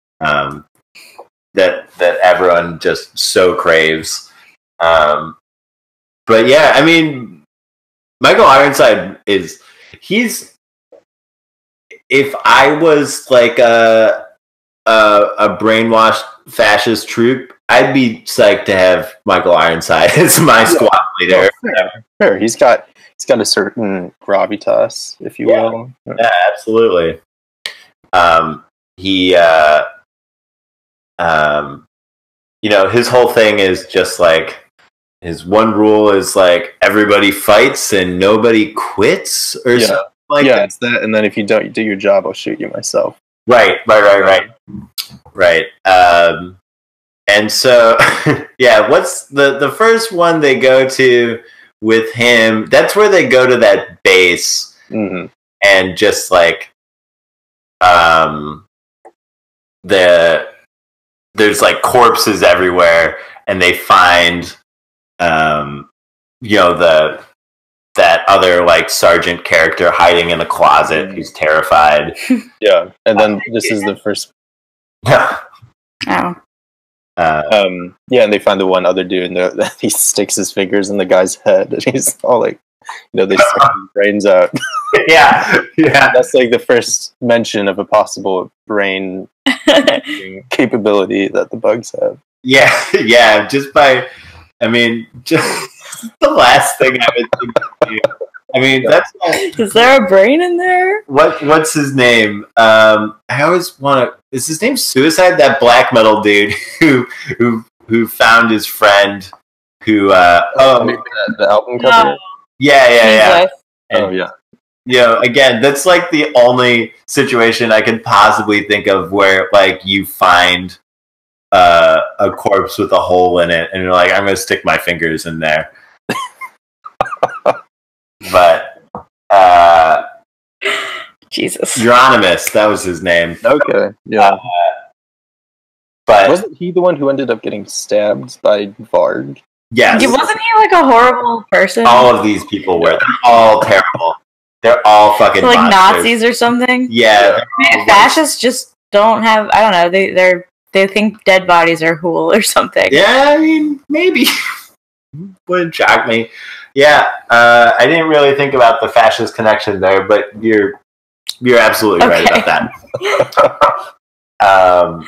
That everyone just so craves. But yeah, I mean, Michael Ironside if I was like a brainwashed fascist troop, I'd be psyched to have Michael Ironside as my squad leader. Sure. He's got a certain gravitas, if you will. Yeah, absolutely. You know, his whole thing is just like, his one rule is like, everybody fights and nobody quits, or something like that. It's that, and then if you don't do your job, I'll shoot you myself. Right. And so, yeah, what's the first one they go to with him? That's where they go to that base, and just like, there's like corpses everywhere, and they find, you know, that other like sergeant character hiding in a closet who's terrified. Yeah, and then this is the first. And they find the one other dude, and he sticks his fingers in the guy's head, and he's all like, you know, they suck his brains out. Yeah. That's like the first mention of a possible brain capability that the bugs have. Yeah. Just the last thing I would think of you. I mean, that's not... Is there a brain in there? What's his name? I always want to... Is his name Suicide? That black metal dude who found his friend who the album cover. No. Yeah. And, Oh yeah. you know, again, that's like the only situation I could possibly think of where like you find a corpse with a hole in it, and you're like, I'm gonna stick my fingers in there. But Jesus. Euronymous, that was his name. Okay. Yeah. But Wasn't he the one who ended up getting stabbed by Varg? yes, Wasn't he like a horrible person? all of these people were. They're all terrible. They're all fucking So, like monsters. Nazis or something? Yeah. Maybe fascists just don't have, I don't know, they think dead bodies are cool or something. Yeah, I mean, maybe. Wouldn't shock me. Yeah, I didn't really think about the fascist connection there, but you're absolutely right about that.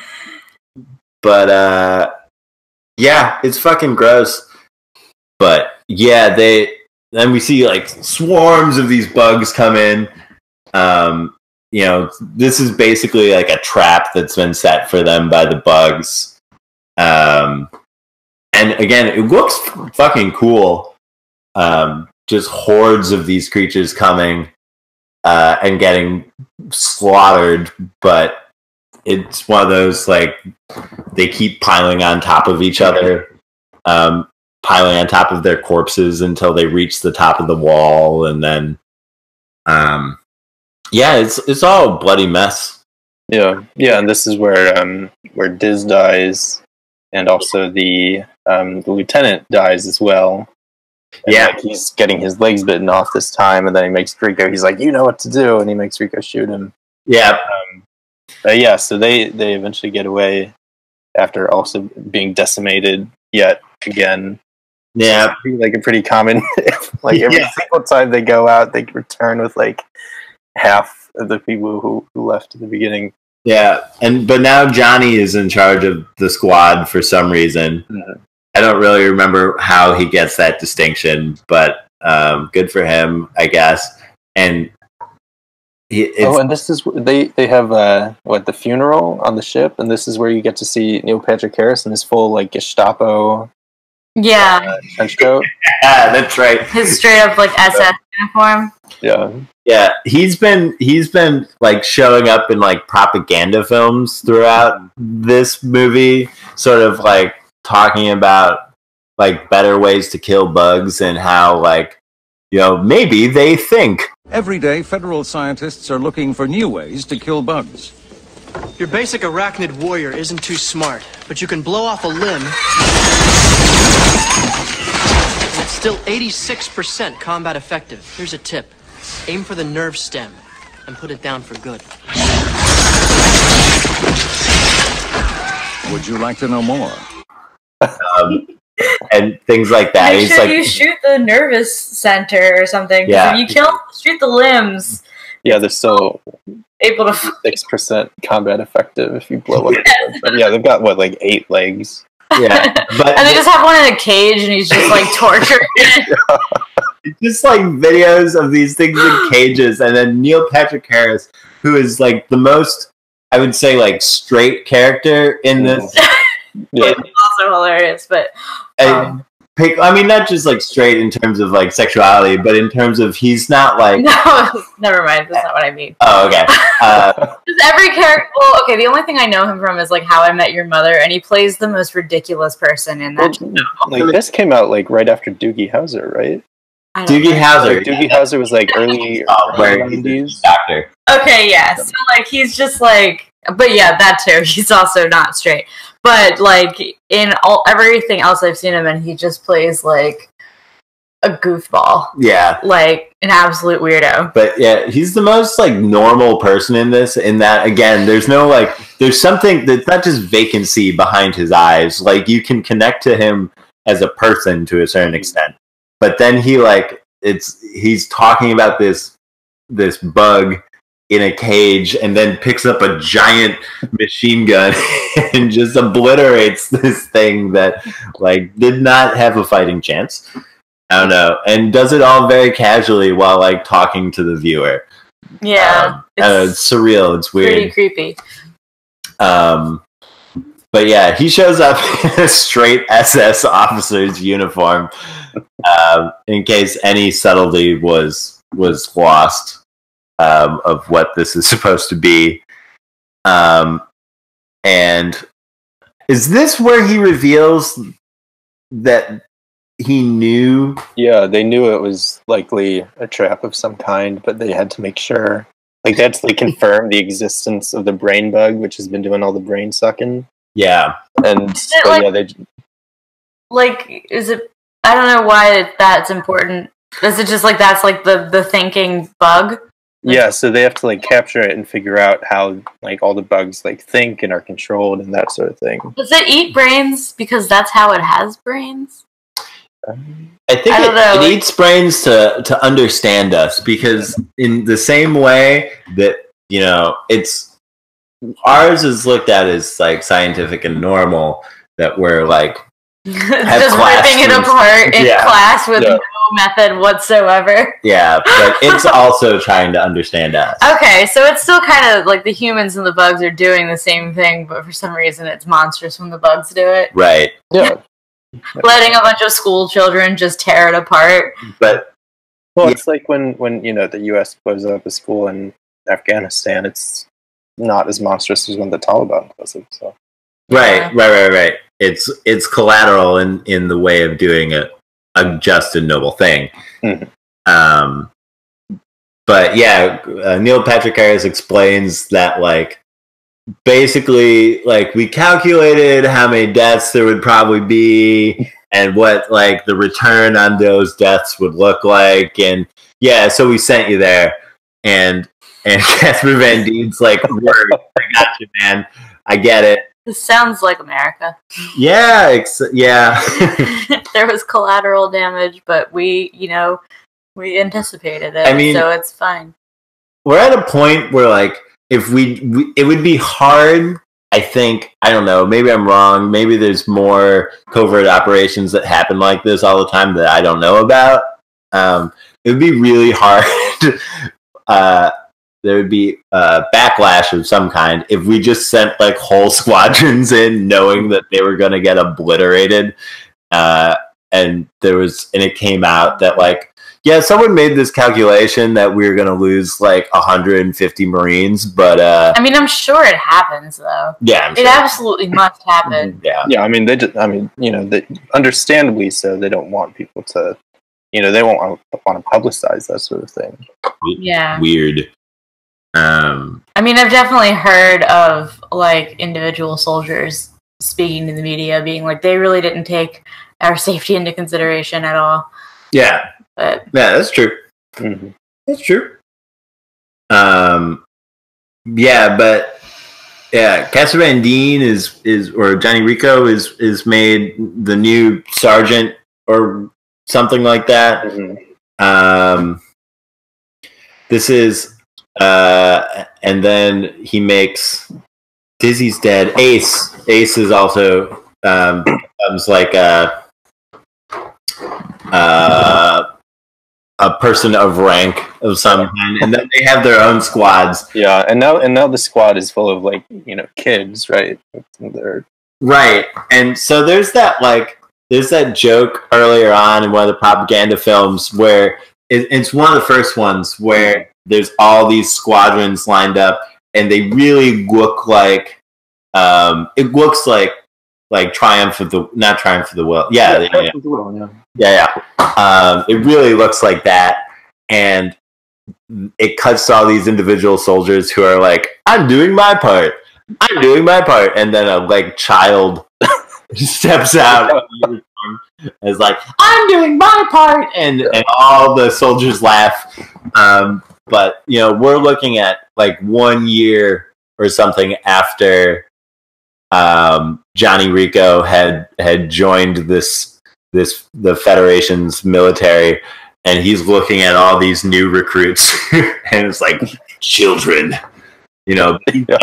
But yeah, it's fucking gross. But yeah, then we see like swarms of these bugs come in. You know, this is basically like a trap that's been set for them by the bugs. And again, it looks fucking cool. Just hordes of these creatures coming and getting slaughtered, but it's one of those, like, they keep piling on top of each other, piling on top of their corpses until they reach the top of the wall, and then yeah, it's all a bloody mess. Yeah, and this is where Diz dies, and also the lieutenant dies as well. And, yeah, like, he's getting his legs bitten off this time, and then he makes Rico. He's like, "You know what to do," and he makes Rico shoot him. Yeah, but yeah, so they eventually get away after also being decimated yet again. Yeah, like a pretty common. Like every single time they go out, they return with like half of the people who left at the beginning. Yeah, but now Johnny is in charge of the squad for some reason. Mm-hmm. I don't really remember how he gets that distinction, but good for him, I guess. And and this is they have the funeral on the ship, and this is where you get to see Neil Patrick Harris in his full like Gestapo trench coat. Yeah, that's right. His straight up like SS uniform. Yeah. He's been like showing up in like propaganda films throughout this movie, sort of like talking about like better ways to kill bugs and how, like, you know, maybe they think. Every day, federal scientists are looking for new ways to kill bugs. Your basic arachnid warrior isn't too smart, but you can blow off a limb. And it's still 86% combat effective. Here's a tip. Aim for the nerve stem and put it down for good. Would you like to know more? And things like that. Make sure you shoot the nervous center or something. Yeah. If you shoot the limbs. Yeah, they're still able to 6% combat effective if you blow up. Yeah, they've got like 8 legs. Yeah, but and they just have one in a cage, and he's just like tortured. Just like videos of these things in cages, and then Neil Patrick Harris, who is like the most, I would say, like straight character in this. Yeah. It's also hilarious, but I mean, not just like straight in terms of like sexuality, but in terms of he's not like. No, never mind. That's not what I mean. Oh, okay. Just every character. Well, okay. The only thing I know him from is like How I Met Your Mother, and he plays the most ridiculous person in that. Like this came out like right after Doogie Howser, right? Doogie Howser. Like, Doogie Howser was like early 90s. Doctor. Okay, yeah. So like he's just like, but yeah, that too. He's also not straight. But like in everything else I've seen him in, he just plays like a goofball. Yeah. Like an absolute weirdo. But yeah, he's the most like normal person in this, in that again, there's no like, there's something that's not just vacancy behind his eyes. Like you can connect to him as a person to a certain extent. But then he like, he's talking about this bug in a cage, and then picks up a giant machine gun and just obliterates this thing that like did not have a fighting chance. I don't know, and does it all very casually while like talking to the viewer. Yeah, it's surreal. It's weird. Pretty creepy. But But yeah, he shows up in a straight SS officer's uniform, in case any subtlety was lost of what this is supposed to be. And is this where he reveals that he knew? Yeah, they knew it was likely a trap of some kind, but they had to make sure. Like, they had to confirm the existence of the brain bug, which has been doing all the brain sucking. Yeah. And Is it so, like- yeah, they. Like, is it? I don't know why that's important. Is it just like that's like the thinking bug? Yeah, so they have to capture it and figure out how all the bugs think and are controlled and that sort of thing. Does it eat brains because that's how it has brains? I think it eats brains to understand us, because in the same way that it's ours is looked at as scientific and normal, that we're just ripping it apart in class with no method whatsoever. Yeah, but it's also trying to understand us. Okay, so it's still kind of like the humans and the bugs are doing the same thing, but for some reason it's monstrous when the bugs do it. Right. Yeah. Letting a bunch of school children just tear it apart. But it's like when the U.S. blows up a school in Afghanistan, it's not as monstrous as when the Taliban does it. So. Right. It's collateral in the way of doing a just and noble thing. Mm-hmm. But yeah, Neil Patrick Harris explains that basically we calculated how many deaths there would probably be and what the return on those deaths would look like, and yeah, so we sent you there, and Catherine Van Dien's word, I got you, man, I get it. This sounds like America. Yeah, yeah. There was collateral damage, but we anticipated it. I mean, so it's fine. We're at a point where if it would be hard. I think, I don't know, maybe I'm wrong. Maybe there's more covert operations that happen like this all the time that I don't know about. It would be really hard. There would be a backlash of some kind if we just sent whole squadrons in knowing that they were going to get obliterated. And it came out that someone made this calculation that we were going to lose 150 Marines, but I mean, I'm sure it happens though. Yeah, it absolutely must happen. Yeah. I mean, they understandably so. They don't want people to, they won't want to publicize that sort of thing. Yeah, weird. I mean, I've definitely heard of individual soldiers speaking to the media, being they really didn't take our safety into consideration at all. Yeah. But yeah, that's true. Mm-hmm. That's true. Yeah, but yeah, Casper Van Dien is or Johnny Rico is made the new sergeant or something like that. Mm-hmm. This is and then he makes Dizzy's dead. Ace is also becomes a person of rank of some kind, and then they have their own squads. Yeah, and now the squad is full of kids, right? Right, and so there's that joke earlier on in one of the propaganda films where it's one of the first ones where there's all these squadrons lined up, and they really look it looks like Triumph of the Will. Yeah. It really looks like that, and it cuts to all these individual soldiers who are I'm doing my part, and then a child steps out and is I'm doing my part, and all the soldiers laugh. But we're looking at 1 year or something after Johnny Rico had joined the Federation's military, and he's looking at all these new recruits, and it's children, whatever.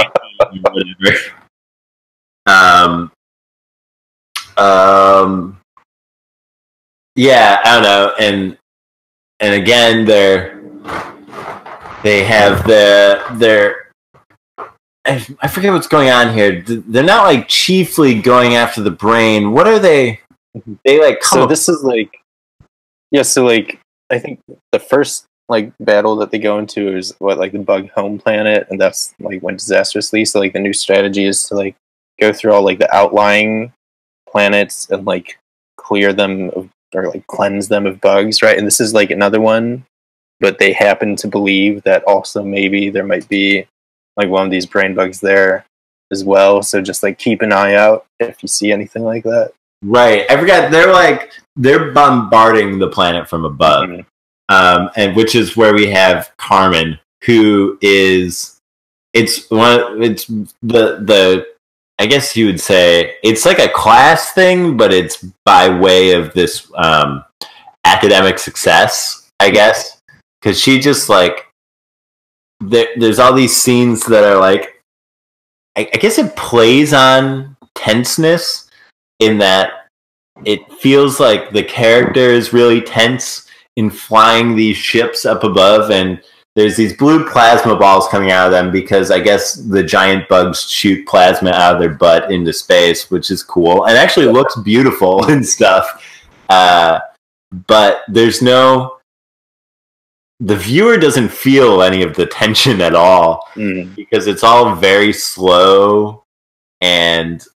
Yeah, I don't know, and again they have their I forget what's going on here. They're not like chiefly going after the brain. What are they? They like come So this is like, yeah. So like, I think the first like battle that they go into is what, like the bug home planet, and that's like went disastrously. So like the new strategy is to like go through all like the outlying planets and like clear them of, or like cleanse them of bugs, right? And this is like another one, but they happen to believe that also maybe there might be like one of these brain bugs there as well. So just like keep an eye out if you see anything like that. Right. I forgot. They're bombarding the planet from above, and which is where we have Carmen, who is it's the I guess you would say it's like a class thing, but it's by way of this academic success, I guess, because she just like there's all these scenes that are like I guess it plays on tenseness in that it feels like the character is really tense in flying these ships up above, and there's these blue plasma balls coming out of them because I guess the giant bugs shoot plasma out of their butt into space, which is cool and actually looks beautiful and stuff. But there's no... The viewer doesn't feel any of the tension at all because it's all very slow, and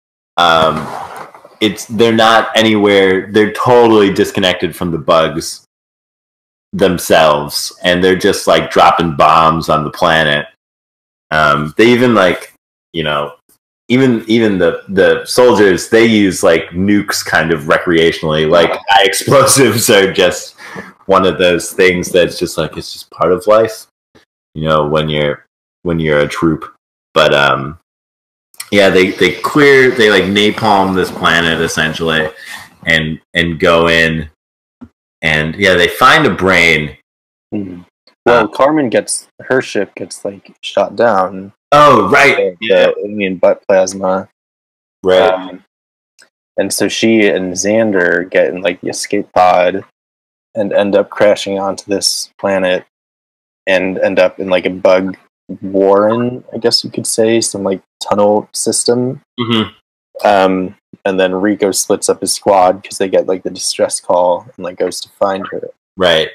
they're not anywhere. They're totally disconnected from the bugs themselves, and they're just like dropping bombs on the planet. They even like, even the soldiers, they use like nukes kind of recreationally. Like high explosives are just one of those things that's just like, it's just part of life, when you're a troop. But yeah, they like napalm this planet essentially, and go in, and yeah, they find a brain. Well, Carmen her ship gets like shot down. Oh, right. The alien butt plasma. Right. And so she and Xander get in like the escape pod and end up crashing onto this planet and end up in like a bug warren, I guess you could say, some like tunnel system. And then Rico splits up his squad because they get like the distress call and like goes to find her. Right.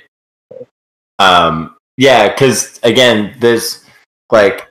Yeah, because again, there's like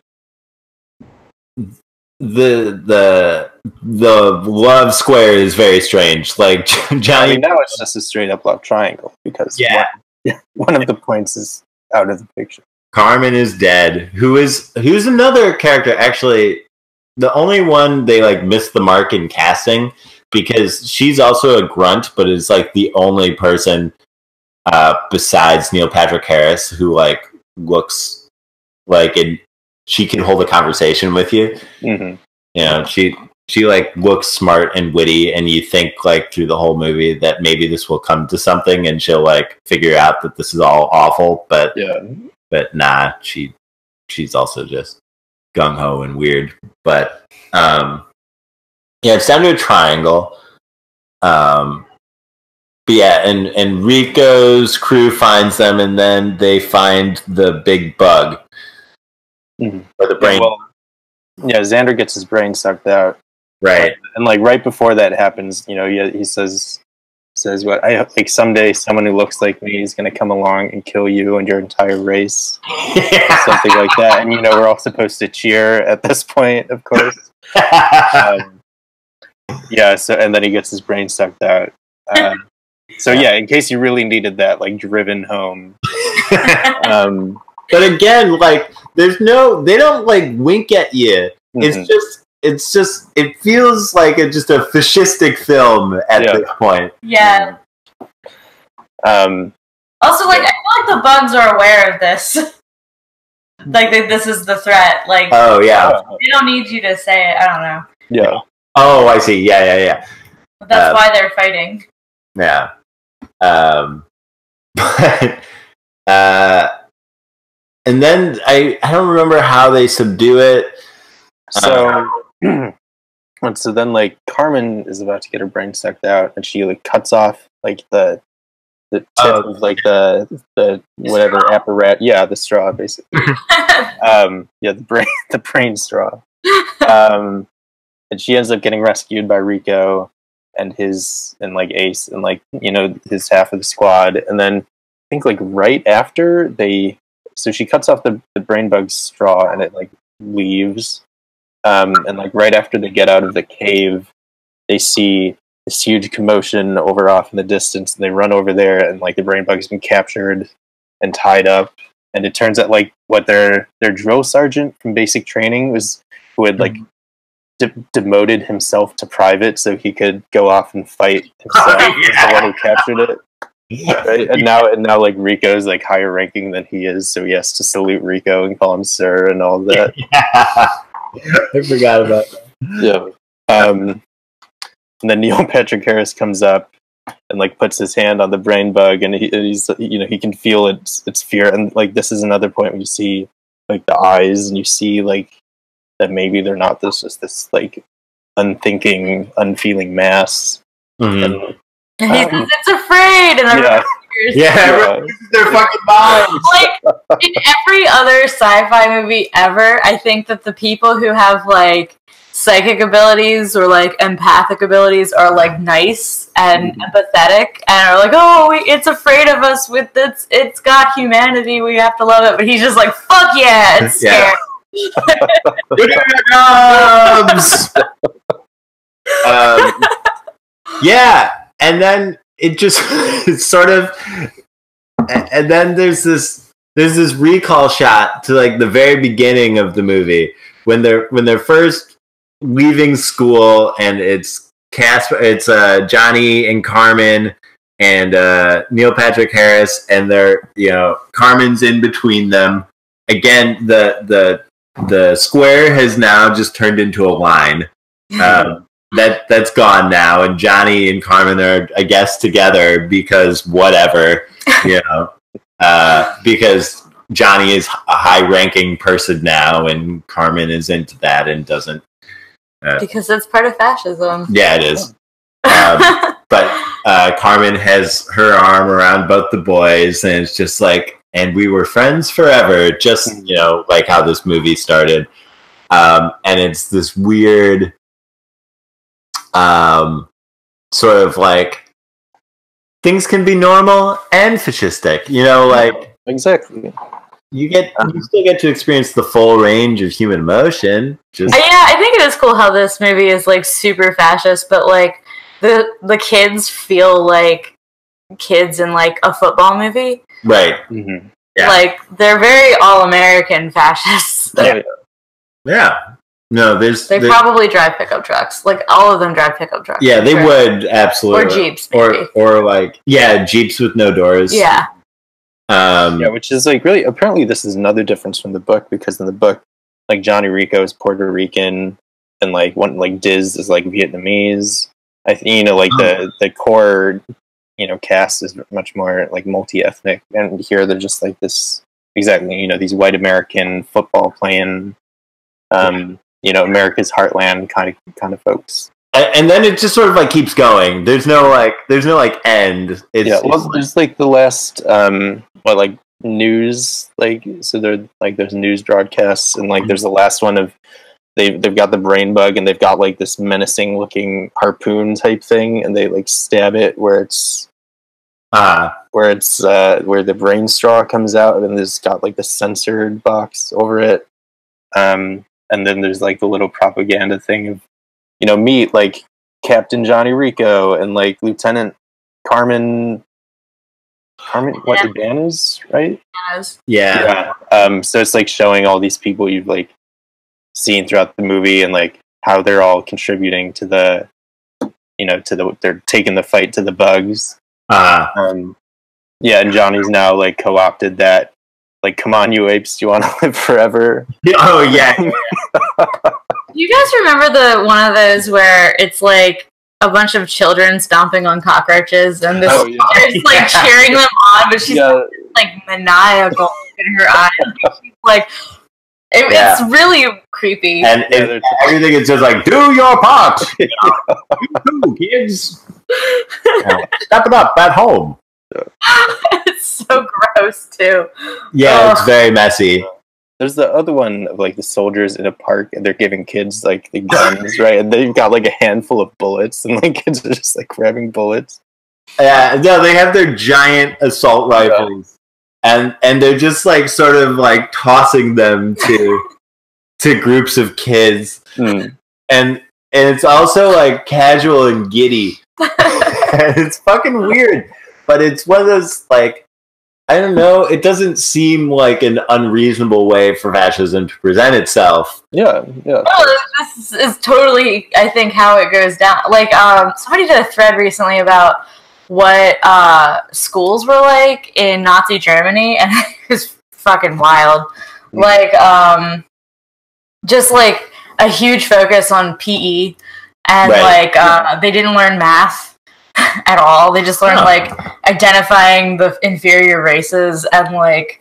the love square is very strange. Like Johnny, now it's just a straight up love triangle because one of the points is out of the picture. Carmen is dead. Who's another character? Actually, the only one they like missed the mark in casting, because she's also a grunt, but is like the only person besides Neil Patrick Harris who like looks like she can hold a conversation with you. She like looks smart and witty, and you think like through the whole movie that maybe this will come to something and she'll like figure out that this is all awful, but nah, she's also just gung-ho and weird. But it's down to a triangle. But yeah, and Rico's crew finds them, and then they find the big bug. Or the brain. Xander gets his brain sucked out. Right. And like right before that happens, he says what, I like someday someone who looks like me is going to come along and kill you and your entire race. Something like that. And we're all supposed to cheer at this point, of course. So and then he gets his brain sucked out. In case you really needed that like driven home. But again, like they don't like wink at you. It's just it feels like just a fascistic film at this point. Yeah. Also, like, I feel like the bugs are aware of this. Like, this is the threat. Like, oh yeah, they don't need you to say it. I don't know. Yeah. Oh, I see. Yeah. But that's why they're fighting. Yeah. But and then I don't remember how they subdue it. So then like Carmen is about to get her brain sucked out, and she like cuts off like the tip of like the whatever apparatus. Yeah, the straw basically. The brain straw. And she ends up getting rescued by Rico and Ace and like, you know, his half of the squad. And then I think like right after so she cuts off the brain bug straw and it like leaves. And like right after they get out of the cave, they see this huge commotion off in the distance, and they run over there, and like the brain bug's been captured and tied up. And it turns out like what their drill sergeant from basic training who had like demoted himself to private so he could go off and fight himself. The one who captured it. Right? And now like Rico's like higher ranking than he is, so he has to salute Rico and call him sir and all that. I forgot about that. Yeah. And then Neil Patrick Harris comes up and like puts his hand on the brain bug, and he's, you know, he can feel its fear. And like this is another point where you see like the eyes, and you see like that maybe they're not this like unthinking, unfeeling mass. Mm-hmm. And he says it's afraid, and they're fucking minds. Like in every other sci-fi movie ever, I think that the people who have like psychic abilities or like empathic abilities are like nice and empathetic and are like, oh, it's afraid of us with it's got humanity, we have to love it. But he's just like, fuck yeah, it's scared. And then it just it's sort of, and then there's this recall shot to like the very beginning of the movie when they're first leaving school, and it's Johnny and Carmen and Neil Patrick Harris, and they're, you know, Carmen's in between them. Again, the square has now just turned into a line. That's gone now, and Johnny and Carmen are, I guess, together because whatever, you know, because Johnny is a high-ranking person now, and Carmen is into that and doesn't. Because it's part of fascism. Yeah, it is. But Carmen has her arm around both the boys, and it's just like, and we were friends forever, just, you know, like how this movie started. And it's this weird sort of like things can be normal and fascistic, you know, like exactly. You still get to experience the full range of human emotion. Just I think it is cool how this movie is like super fascist, but like the kids feel like kids in like a football movie, right? Mm-hmm. Yeah. Like they're very all-American fascists. Yeah. No, they probably drive pickup trucks. Like all of them drive pickup trucks. Yeah, they would absolutely. Or Jeeps, maybe. Or like Jeeps with no doors. Yeah. Which is like really, apparently this is another difference from the book, because in the book, like Johnny Rico is Puerto Rican, and like Diz is like Vietnamese. I think, you know, like the core, you know, cast is much more like multi-ethnic, and here they're just like this, exactly, you know, these white American football playing, you know, America's heartland kind of folks. And then it just sort of like keeps going. There's no end. There's like the last news, like, so they're like there's news broadcasts, and like there's the last one of they've got the brain bug, and they've got like this menacing looking harpoon type thing, and they like stab it where the brain straw comes out, and there's got like the censored box over it. And then there's like the little propaganda thing of, you know, meet like Captain Johnny Rico and like Lieutenant Carmen, what, Ibanez, right? Yeah. So it's like showing all these people you've like seen throughout the movie, and like how they're all contributing to the, you know, they're taking the fight to the bugs. And Johnny's now like co-opted that, like, come on, you apes, do you want to live forever? Oh yeah. You guys remember the one of those where it's like a bunch of children stomping on cockroaches, and this is like cheering them on, but she's like maniacal in her eyes. She's like, it's really creepy. And everything is just like, do your part. You do, kids. Step it up at home. It's so gross too. Yeah, it's very messy. There's the other one of like the soldiers in a park and they're giving kids like the guns, right? And they've got like a handful of bullets and like kids are just like grabbing bullets. Yeah, no, they have their giant assault rifles, and they're just like sort of like tossing them to groups of kids, and it's also like casual and giddy. And it's fucking weird, but it's one of those like, I don't know, it doesn't seem like an unreasonable way for fascism to present itself. Yeah. Oh, this is totally, I think, how it goes down. Like, somebody did a thread recently about what schools were like in Nazi Germany, and it was fucking wild. Like, just like a huge focus on PE, and like they didn't learn math at all. They just learned like identifying the inferior races and like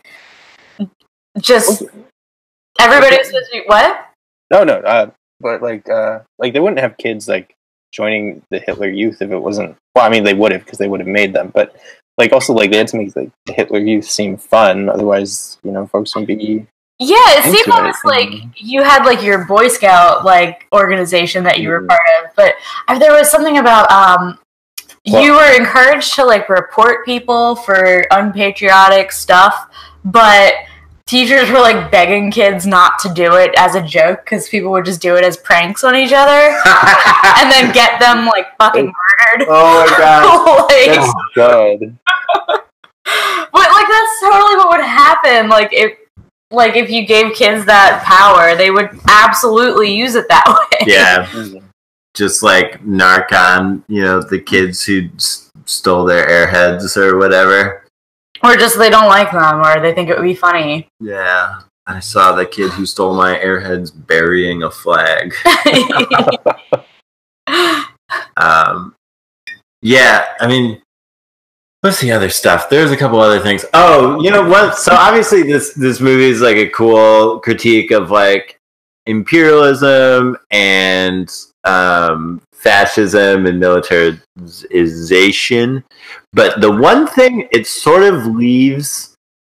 just everybody was supposed to be what? No, but like they wouldn't have kids like joining the Hitler Youth if it wasn't. Well, I mean they would have because they would have made them, but like also like they had to make like the Hitler Youth seem fun. Otherwise, you know, folks wouldn't be. Yeah, it seemed almost like you had like your Boy Scout like organization that you were part of, but there was something about you were encouraged to like report people for unpatriotic stuff, but teachers were like begging kids not to do it as a joke because people would just do it as pranks on each other and then get them like fucking murdered. Oh my god. Like, that's good. But like that's totally what would happen. Like if you gave kids that power, they would absolutely use it that way. Yeah. Just like Narcon, you know, the kids who stole their airheads or whatever. Or just they don't like them, or they think it would be funny. Yeah. I saw the kid who stole my airheads burying a flag. Yeah, I mean, what's the other stuff? There's a couple other things. Oh, you know what? So obviously this movie is like a cool critique of like imperialism and fascism and militarization. But the one thing it sort of leaves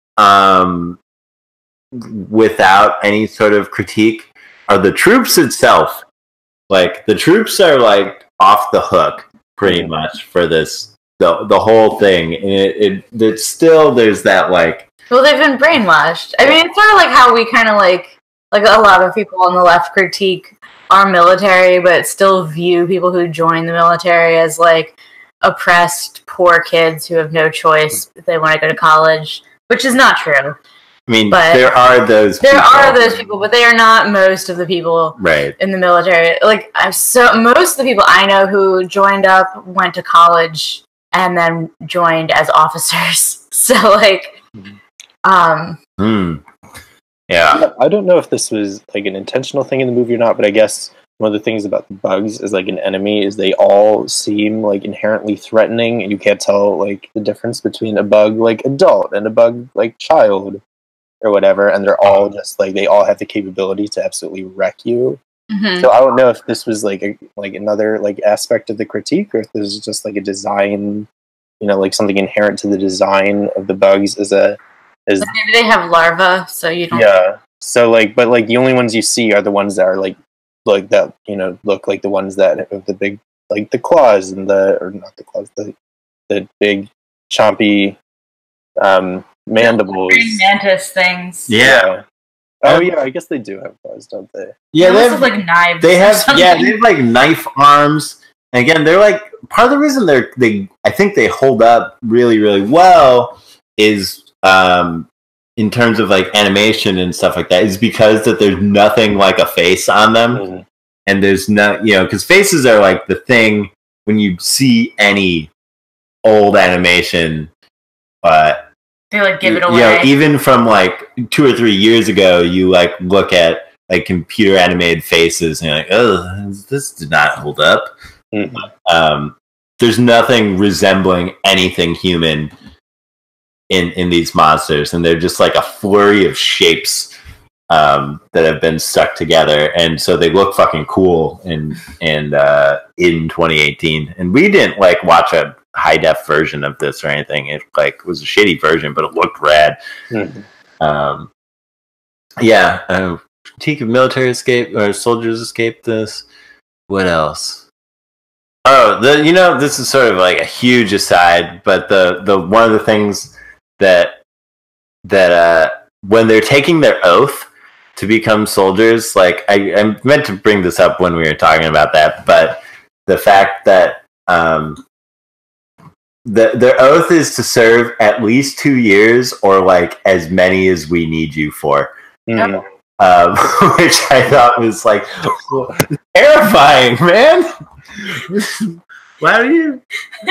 without any sort of critique are the troops itself. Like the troops are like off the hook pretty much for this the whole thing. And it's still there's that like, well, they've been brainwashed. I mean, it's sort of like how we kind of like a lot of people on the left critique our military, but still view people who join the military as like oppressed poor kids who have no choice if they want to go to college, which is not true. I mean, but there are those people, but they are not most of the people in the military. Like, most of the people I know who joined up went to college and then joined as officers. So, like, yeah. I don't know if this was like an intentional thing in the movie or not, but I guess one of the things about the bugs as like an enemy is they all seem like inherently threatening, and you can't tell like the difference between a bug like adult and a bug like child or whatever, and they're all just like they all have the capability to absolutely wreck you. So I don't know if this was like another like aspect of the critique, or if this is just like a design, you know, like something inherent to the design of the bugs as maybe they have larvae, so you don't. Yeah. So like, but like the only ones you see are the ones that are like that, you know, look like the ones that have the big like the claws and or not the claws, the big chompy mandibles. Green mantis things. Yeah. Oh yeah, I guess they do have claws, don't they? Yeah, they have like knives. They have like knife arms. And again, they're like part of the reason I think they hold up really, really well is in terms of like animation and stuff like that, is because that there's nothing like a face on them, and there's no, you know, because faces are like the thing when you see any old animation, but they like give it away. You know, even from like 2 or 3 years ago, you like look at like computer animated faces and you're like, oh, this did not hold up. There's nothing resembling anything human in these monsters, and they're just like a flurry of shapes that have been stuck together, and so they look fucking cool in 2018. And we didn't like watch a high def version of this or anything. It like was a shitty version, but it looked rad. Critique of military escape or soldiers escape this. What else? Oh, this is sort of like a huge aside, but the one of the things that when they're taking their oath to become soldiers, like I meant to bring this up when we were talking about that, but the fact that their oath is to serve at least 2 years or like as many as we need you for. Which I thought was like terrifying, man. Why do you?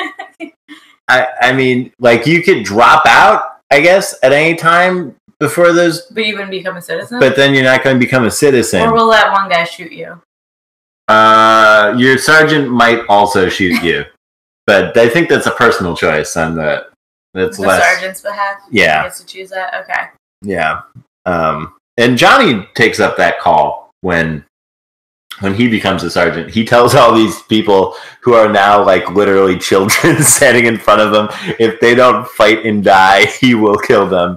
I mean, like you could drop out, I guess, at any time before those. But you wouldn't become a citizen. But then you're not going to become a citizen. Or we'll let one guy shoot you. Your sergeant might also shoot you, but I think that's a personal choice on the. That's the less. Sergeant's behalf. Yeah. He gets to choose that. Okay. Yeah. And Johnny takes up that call when he becomes a sergeant. He tells all these people who are now like literally children standing in front of him, if they don't fight and die, he will kill them.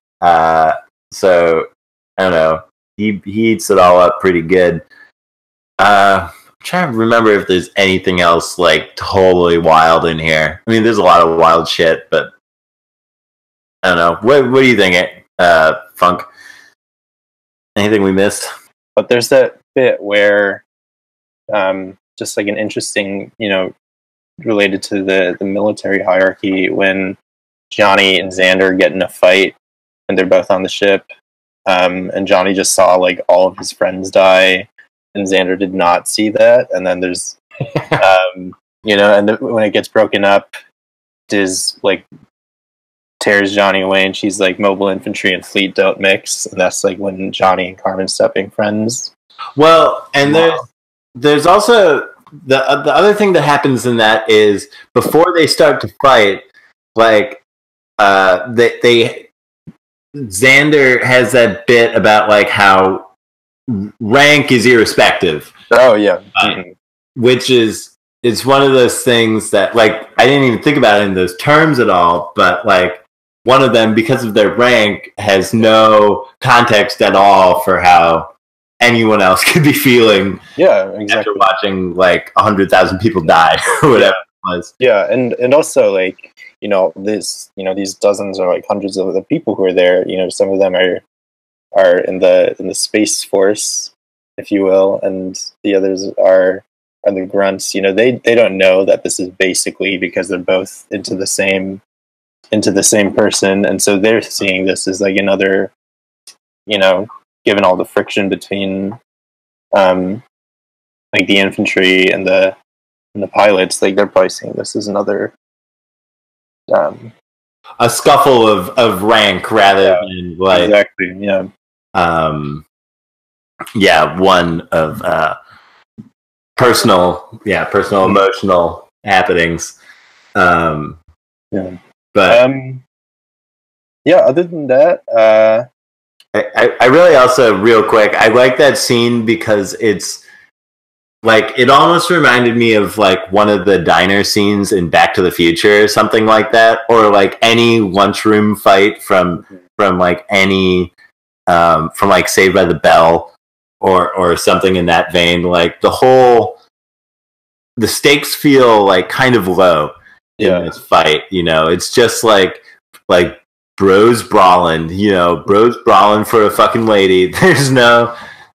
So I don't know. He eats it all up pretty good. I'm trying to remember if there's anything else like totally wild in here. I mean, there's a lot of wild shit, but I don't know. What do you think, Funk? Anything we missed? But there's that bit where, just like an interesting, related to the military hierarchy, when Johnny and Xander get in a fight and they're both on the ship, and Johnny just saw like all of his friends die, and Xander did not see that. And then there's, and when it gets broken up, Diz like tears Johnny away, and she's like, mobile infantry and fleet don't mix, and that's like when Johnny and Carmen stop being friends. Well, and there's also the other thing that happens in that is before they start to fight, like they Xander has that bit about like how rank is irrespective. Oh yeah, which is it's one of those things that like I didn't even think about it in those terms at all, but like one of them, because of their rank, has no context at all for how anyone else could be feeling. Yeah, exactly. After watching like 100,000 people die or whatever it was. Yeah, and also like these dozens or like hundreds of the people who are there. Some of them are in the Space Force, if you will, and the others are the grunts. They don't know that this is basically because they're both into the same person, and so they're seeing this as like another, given all the friction between like the infantry and the pilots, like they're probably seeing this as another a scuffle of rank rather than like exactly one of personal emotional happenings. But other than that, I really also, real quick, I like that scene because it's like it almost reminded me of like one of the diner scenes in Back to the Future or something like that, or like any lunchroom fight from like any from like Saved by the Bell or something in that vein. Like the stakes feel like kind of low in this fight. It's just like bros brawling, bros brawling for a fucking lady. There's no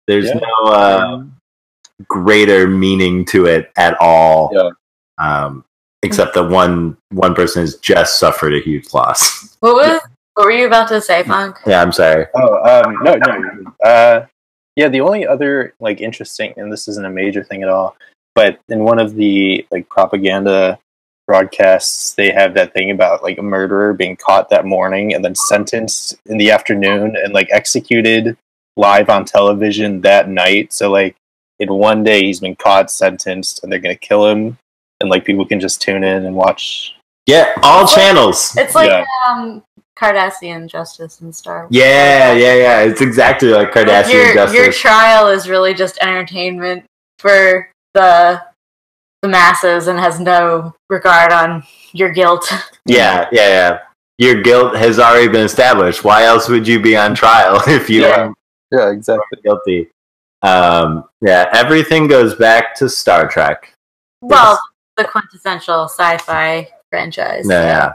greater meaning to it at all. Except that one person has just suffered a huge loss. What were you about to say, Funk? Yeah, I'm sorry. No. The only other like interesting, and this isn't a major thing at all, but in one of the like propaganda broadcasts, they have that thing about like a murderer being caught that morning and then sentenced in the afternoon and like executed live on television that night. So like in one day he's been caught, sentenced, and they're gonna kill him, and like people can just tune in and watch. Yeah, all channels. It's like Cardassian justice and Star Wars. Yeah. It's exactly like Cardassian justice. Your trial is really just entertainment for the the masses and has no regard on your guilt. Yeah. Your guilt has already been established. Why else would you be on trial if you weren't exactly guilty? Everything goes back to Star Trek. Well, the quintessential sci-fi franchise.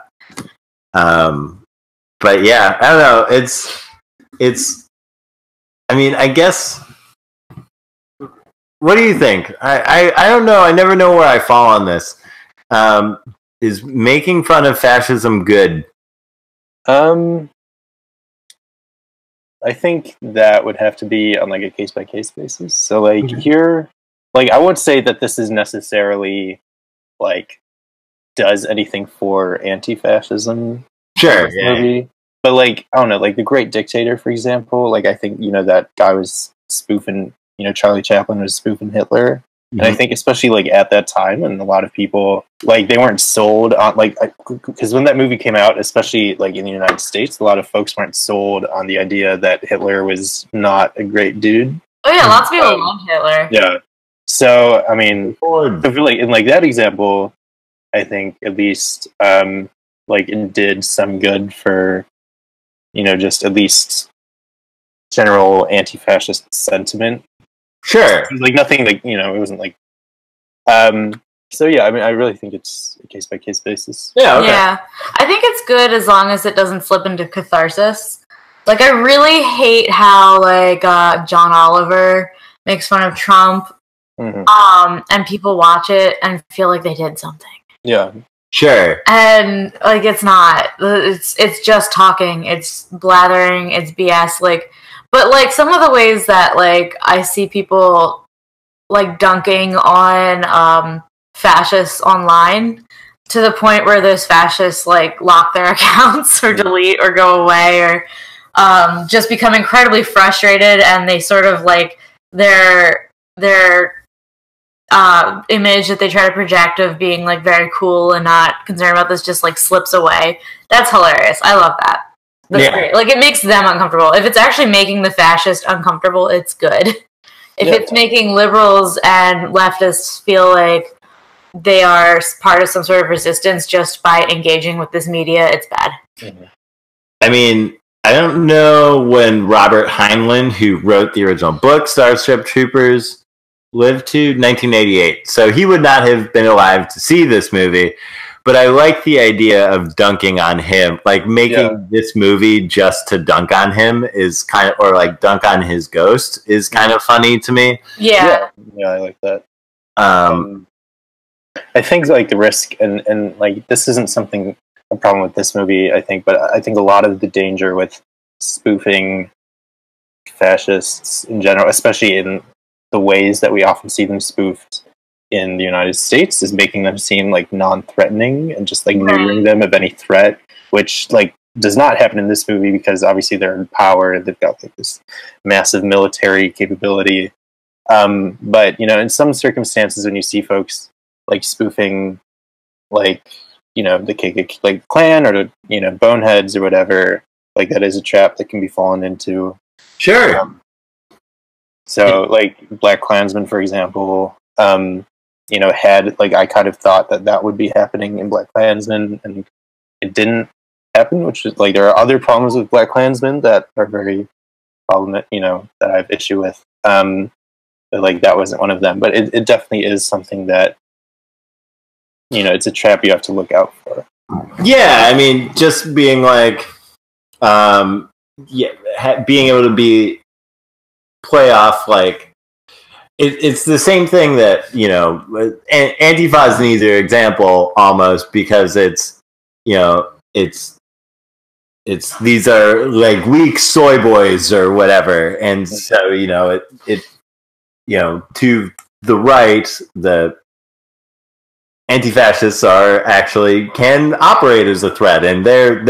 But yeah, I don't know. It's. I mean, I guess. What do you think? I don't know. I never know where I fall on this. Is making fun of fascism good? I think that would have to be on like a case by case basis. So like here, like I won't say that this is necessarily like does anything for anti-fascism. Sure, movie. But like I don't know, like The Great Dictator, for example. Like I think that guy was spoofing. Charlie Chaplin was spoofing Hitler. And I think especially like at that time, and a lot of people like they weren't sold on like because when that movie came out, especially like in the United States, a lot of folks weren't sold on the idea that Hitler was not a great dude. Oh yeah, lots of people loved Hitler. Yeah. So I mean, like in like that example, I think at least like it did some good for just at least general anti-fascist sentiment. Sure. Like nothing like, it wasn't like so yeah, I mean I really think it's a case by case basis. Yeah, okay. Yeah. I think it's good as long as it doesn't slip into catharsis. Like I really hate how like John Oliver makes fun of Trump. And people watch it and feel like they did something. Yeah. Sure. And like it's not. It's just talking. It's blathering. It's BS. Like, but like some of the ways that like I see people like dunking on fascists online to the point where those fascists like lock their accounts or delete or go away or just become incredibly frustrated, and they sort of like their image that they try to project of being like very cool and not concerned about this just like slips away. That's hilarious. I love that. That's great. Like it makes them uncomfortable. If it's actually making the fascist uncomfortable, it's good. If it's making liberals and leftists feel like they are part of some sort of resistance just by engaging with this media, it's bad. I mean, I don't know when Robert Heinlein, who wrote the original book, Starship Troopers, lived to 1988. So he would not have been alive to see this movie. But I like the idea of dunking on him. Like making this movie just to dunk on him is kind of, or like dunk on his ghost is kind of funny to me. Yeah, I like that. I think like the risk and like this isn't a problem with this movie, I think, but I think a lot of the danger with spoofing fascists in general, especially in the ways that we often see them spoofed in the United States, is making them seem like non-threatening and just like neutering them of any threat, which like does not happen in this movie because obviously they're in power and they've got like this massive military capability. But in some circumstances, when you see folks like spoofing, like the KKK like Klan or the boneheads or whatever, like that is a trap that can be fallen into. Sure. So like Black Klansman, for example, had like I kind of thought that would be happening in Black Klansman, and it didn't happen. Which is like there are other problems with Black Klansman that are very problematic, that I have issue with. But like that wasn't one of them. But it definitely is something that it's a trap you have to look out for. Yeah, I mean, just being like, being able to play off like. It's the same thing that, Antifa is an easier example almost because it's these are like weak soy boys or whatever. And so, to the right, the anti-fascists can operate as a threat, and they're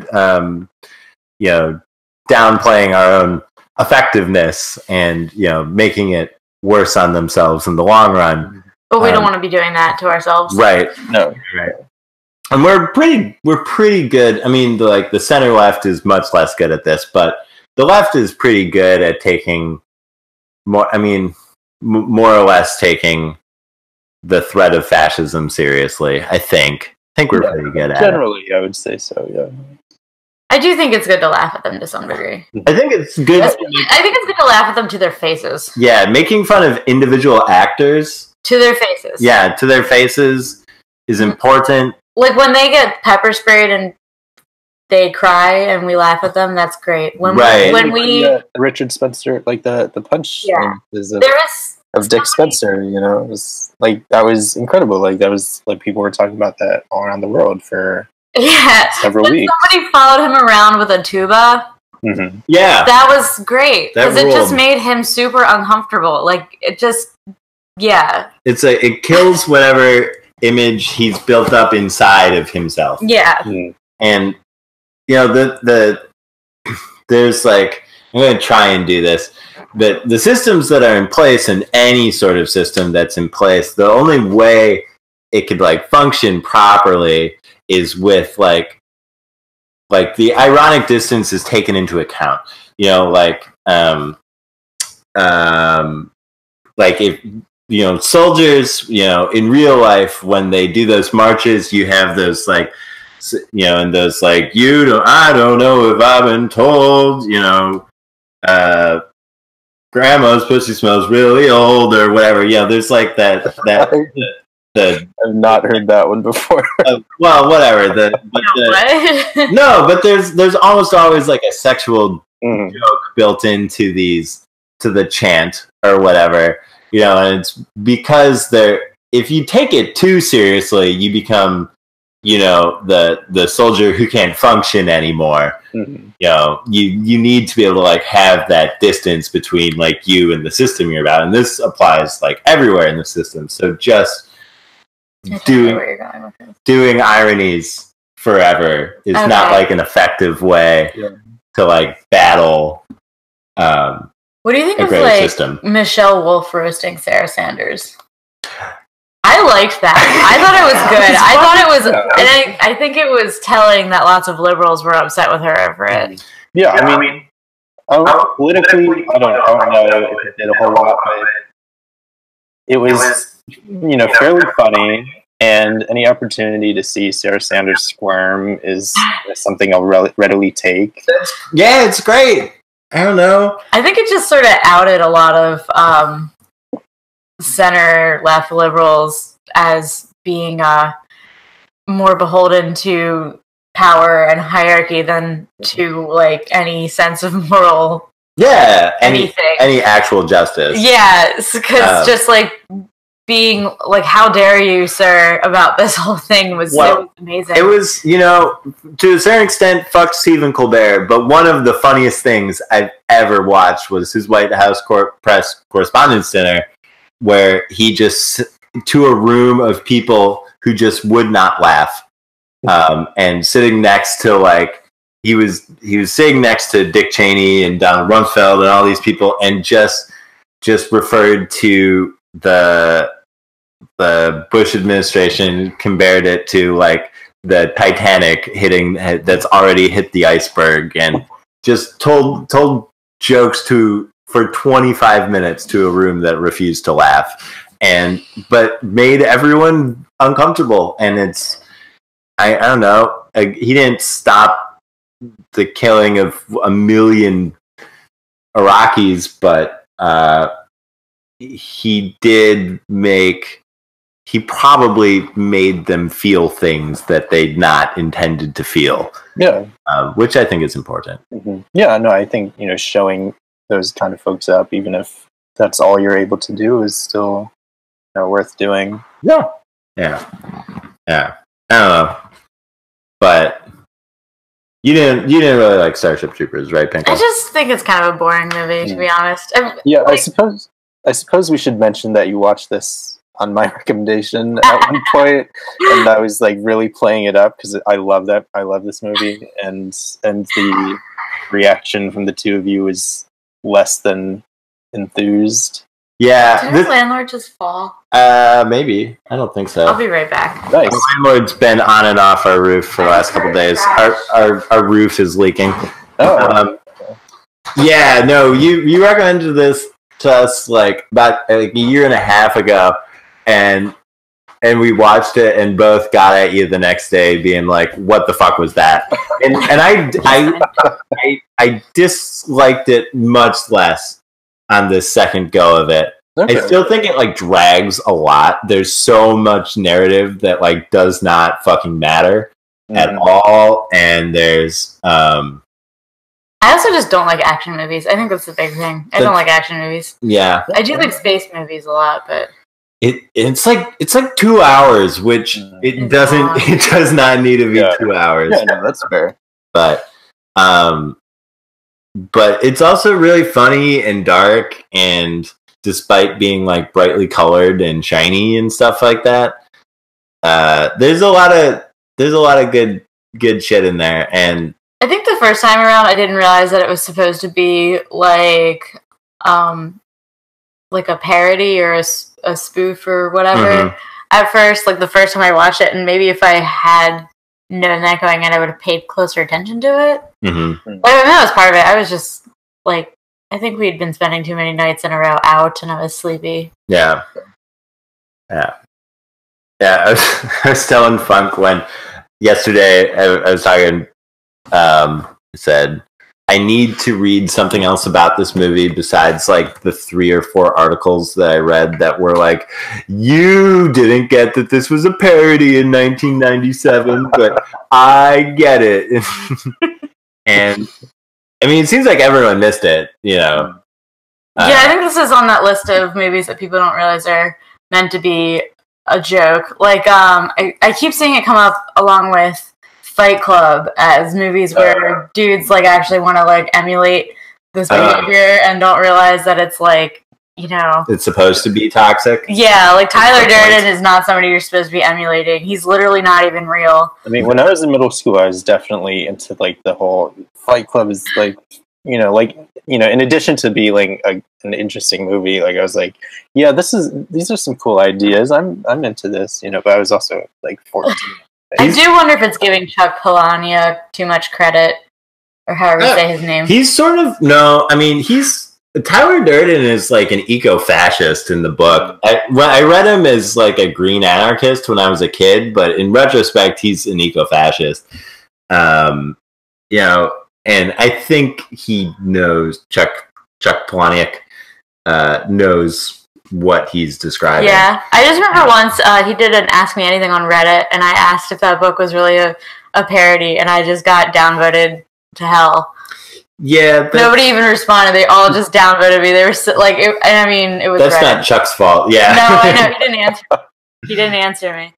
downplaying our own effectiveness and, making it worse on themselves in the long run. But we don't want to be doing that to ourselves. Right. No. Right. And we're pretty good. I mean, the center left is much less good at this, but the left is pretty good at taking more or less taking threat of fascism seriously. I think we're pretty good at it. Generally, I would say so. Yeah. I do think it's good to laugh at them to some degree. I think it's good. I think it's good to laugh at them to their faces. Yeah, making fun of individual actors to their faces. Yeah, to their faces is important. Like when they get pepper sprayed and they cry and we laugh at them, that's great. When we Richard Spencer, like the punch is of Dick Spencer, you know, it was like that was incredible. Like that was like people were talking about that all around the world for several weeks. Somebody followed him around with a tuba. Mm-hmm. Yeah, that was great because it just made him super uncomfortable. Like it just, it kills whatever image he's built up inside of himself. Yeah, and you know there's like, I'm going to try and do this, but the systems that are in place, and any sort of system that's in place, the only way it could like function properly is with like the ironic distance is taken into account. You know, like if, you know, soldiers, you know, in real life, when they do those marches, you have those like, you know, and those like, I don't know if I've been told, you know, grandma's pussy smells really old or whatever. You know, there's like that I've not heard that one before. Well, whatever. But there's almost always like a sexual joke built into the chant or whatever. You know, and it's because if you take it too seriously, you become, you know, the soldier who can't function anymore. Mm-hmm. You know, you need to be able to like have that distance between like you and the system you're about, and this applies like everywhere in the system. So just doing ironies forever is not like an effective way to like battle. What do you think of like system. Michelle Wolf roasting Sarah Sanders? I liked that. I thought it was good. I thought it was, and I think it was telling that lots of liberals were upset with her over it. Yeah, I mean, politically, I don't know if it did a whole lot, but it was, you know, fairly funny. And any opportunity to see Sarah Sanders squirm is something I'll readily take. Yeah, it's great. I don't know. I think it just sort of outed a lot of center-left liberals as being more beholden to power and hierarchy than to like any sense of moral. Yeah, anything, any actual justice. Yeah, because just like being like, "How dare you, sir?" about this whole thing was amazing. It was, you know, to a certain extent, fuck Stephen Colbert. But one of the funniest things I've ever watched was his White House press correspondence dinner, where he just to a room of people who just would not laugh, and sitting next to like he was sitting next to Dick Cheney and Donald Rumsfeld and all these people, and just referred to the Bush administration, compared it to like the Titanic that's already hit the iceberg, and just told jokes for 25 minutes to a room that refused to laugh, but made everyone uncomfortable. And it's, I don't know, he didn't stop the killing of 1 million Iraqis, but he probably made them feel things that they'd not intended to feel. Yeah. Which I think is important. Mm-hmm. Yeah, no, I think, you know, showing those kind of folks up, even if that's all you're able to do, is still, you know, worth doing. Yeah. I don't know. But you didn't really like Starship Troopers, right, Pinko? I just think it's kind of a boring movie, to be honest. I suppose we should mention that you watched this on my recommendation at one point, and I was like really playing it up because I love this movie, and the reaction from the two of you was less than enthused. Yeah. Did his landlord just fall? Maybe. I don't think so. I'll be right back. Nice. The landlord's been on and off our roof for the last couple of days. Our roof is leaking. Oh. Yeah, no, you recommended this to us like about a year and a half ago, and and we watched it and both got at you the next day being like, what the fuck was that? And I disliked it much less on the second go of it. Okay. I still think it like drags a lot. There's so much narrative that like does not fucking matter at all. And there's I also just don't like action movies. I think that's the big thing. I don't like action movies. Yeah. I do like space movies a lot, but it's like 2 hours, which it does not need to be 2 hours. Yeah, no, that's fair. But it's also really funny and dark, and despite being like brightly colored and shiny and stuff like that, there's a lot of good shit in there. And I think the first time around, I didn't realize that it was supposed to be like a parody or a spoof or whatever. At first, like the first time I watched it, and maybe if I had known that going in, I would have paid closer attention to it. But I mean, that was part of it. I was just like, I think we'd been spending too many nights in a row out, and I was sleepy. Yeah. I was telling Funk when yesterday I was talking. Said I need to read something else about this movie besides like the 3 or 4 articles that I read that were like, you didn't get that this was a parody in 1997, but I get it. And I mean, it seems like everyone missed it, you know. Yeah, I think this is on that list of movies that people don't realize are meant to be a joke. Like, I keep seeing it come up along with Fight Club as movies where dudes like actually want to like emulate this behavior and don't realize that it's like, you know, it's supposed to be toxic. Yeah, like Tyler Durden is not somebody you're supposed to be emulating. He's literally not even real. I mean, when I was in middle school, I was definitely into like the whole Fight Club is like, in addition to being like an interesting movie, like I was like, yeah, these are some cool ideas. I'm into this, but I was also like 14. I do wonder if it's giving Chuck Palahniuk too much credit, or however you say his name. He's sort of Tyler Durden is like an eco-fascist in the book. I read him as like a green anarchist when I was a kid, but in retrospect, he's an eco-fascist. And I think he knows Chuck Palahniuk knows what he's describing. Yeah, I just remember once he did an Ask Me Anything on Reddit, and I asked if that book was really a parody, and I just got downvoted to hell. Yeah, nobody even responded. They all just downvoted me. They were like, it was. That's Reddit. not Chuck's fault. Yeah, no, I know he didn't answer. He didn't answer me.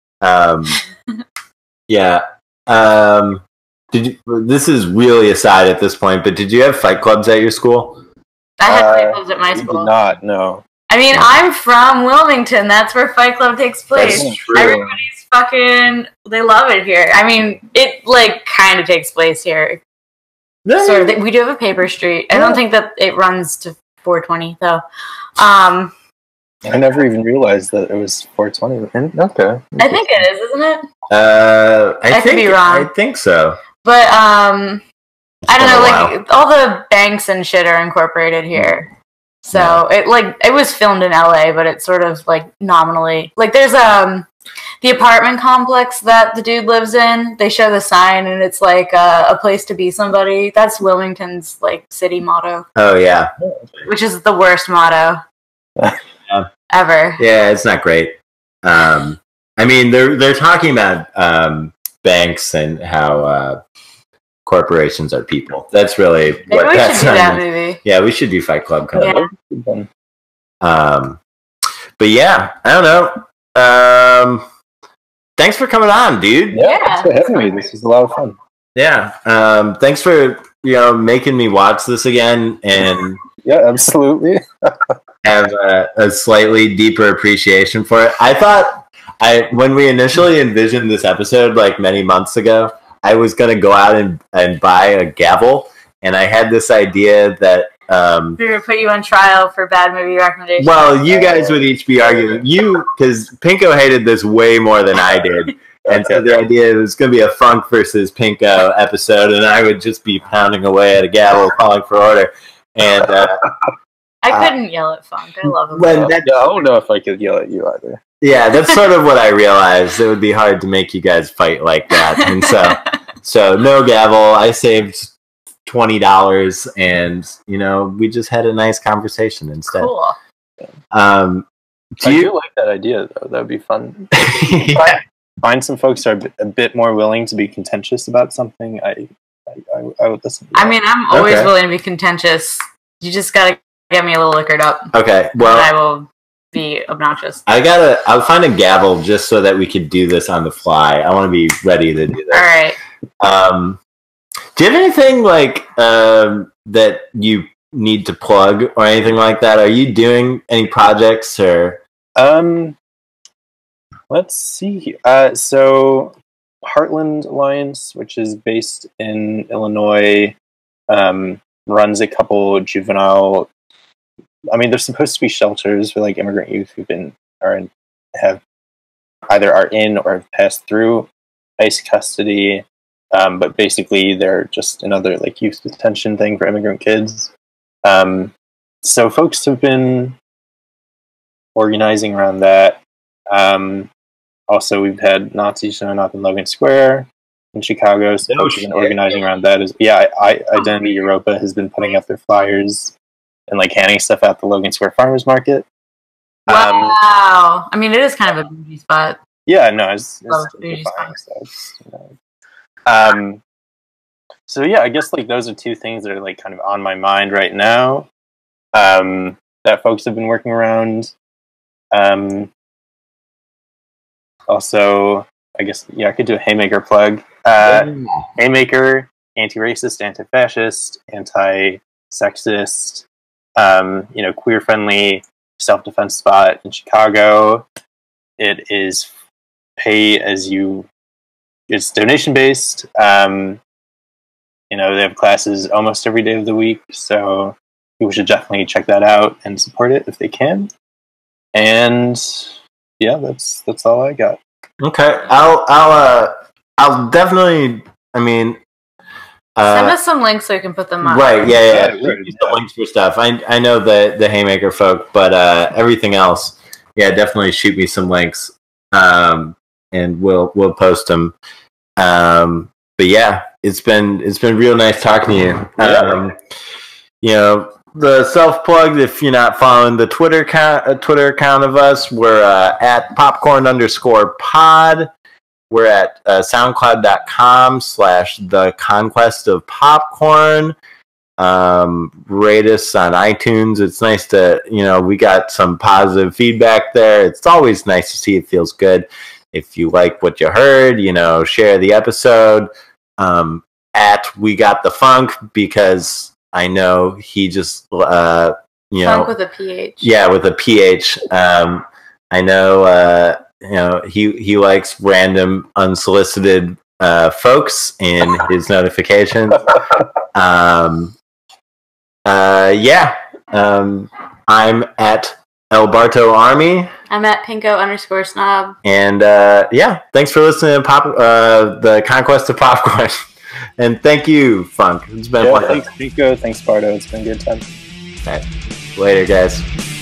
Yeah. This is really aside at this point, but did you have fight clubs at your school? I had fight clubs at my school. Did not, no. I mean, I'm from Wilmington. That's where Fight Club takes place. That's true. Everybody's fucking... They love it here. I mean, it, like, kind of takes place here. Yeah. Sort of. We do have a paper street. I don't think that it runs to 420, though. I never even realized that it was 420. Okay. I think it is, isn't it? I could be wrong. I think so. But, I don't know, like, all the banks and shit are incorporated here. So it was filmed in LA, but it's sort of like nominally like there's the apartment complex that the dude lives in. They show the sign and it's like a place to be somebody. That's Wilmington's like city motto. Oh yeah, which is the worst motto ever. Yeah, it's not great. I mean they're talking about banks and how corporations are people. That's really maybe what we that's should do that movie. Yeah, we should do Fight Club coming up. Yeah. But yeah, I don't know. Thanks for coming on, dude. Yeah, thanks for having me. This was a lot of fun. Yeah. Thanks for making me watch this again and yeah, absolutely. have a slightly deeper appreciation for it. I thought when we initially envisioned this episode like many months ago, I was going to go out and buy a gavel, and I had this idea that... we were going to put you on trial for bad movie recommendations. Well, you guys would each be arguing. Because Pinko hated this way more than I did, and so the idea was going to be a Funk versus Pinko episode, and I would just be pounding away at a gavel calling for order. And I couldn't yell at Funk. I love him. I don't know if I could yell at you either. Yeah, that's sort of what I realized. It would be hard to make you guys fight like that, and so no gavel. I saved $20, and we just had a nice conversation instead. Cool. I do like that idea, though. That would be fun. Find some folks that are a bit more willing to be contentious about something. I would listen to that. I mean, I'm always willing to be contentious. You just gotta get me a little liquored up. Okay, well, I will be obnoxious. I'll find a gavel just so that we could do this on the fly. I want to be ready to do that. All right. Do you have anything like that you need to plug or anything like that? Are you doing any projects or? Let's see. So Heartland Alliance, which is based in Illinois, runs a couple juvenile. I mean, they're supposed to be shelters for like immigrant youth who've have either are in or have passed through ICE custody. But basically, they're just another like youth detention thing for immigrant kids. So folks have been organizing around that. Also, we've had Nazis showing up in Logan Square in Chicago, so folks have been organizing around that. Identity Europa has been putting up their flyers and like handing stuff out the Logan Square Farmers Market. Wow! I mean, it is kind of a bougie spot. Yeah, no, it's bougie so yeah, I guess like those are two things that are like kind of on my mind right now. That folks have been working around. Also, I guess I could do a Haymaker plug. Haymaker, anti-racist, anti-fascist, anti-sexist, queer-friendly self-defense spot in Chicago. It is pay as you. It's donation-based. They have classes almost every day of the week, so people should definitely check that out and support it if they can. And yeah, that's all I got. Okay, I'll definitely. I mean, send us some links so we can put them on. Right? Yeah. The links for stuff. I know the Haymaker folk, but everything else, yeah, definitely shoot me some links, and we'll post them. But yeah, it's been real nice talking to you. The self-plug, if you're not following the Twitter account of us, we're at popcorn_pod. We're at soundcloud.com/the Conquest of Popcorn. Rate us on iTunes. It's nice to, we got some positive feedback there. It's always nice to see. It feels good. If you like what you heard, share the episode. At We Got the Funk, because I know he just, Funk with a PH. Yeah, with a PH. I know, he likes random unsolicited folks in his notifications. I'm at El Barto Army. I'm at Pinko_snob. And thanks for listening to the Conquest of Popcorn. And thank you, Funk. It's been fun. Thanks, Pinko. Thanks, Barto. It's been a good time. All right. Later, guys.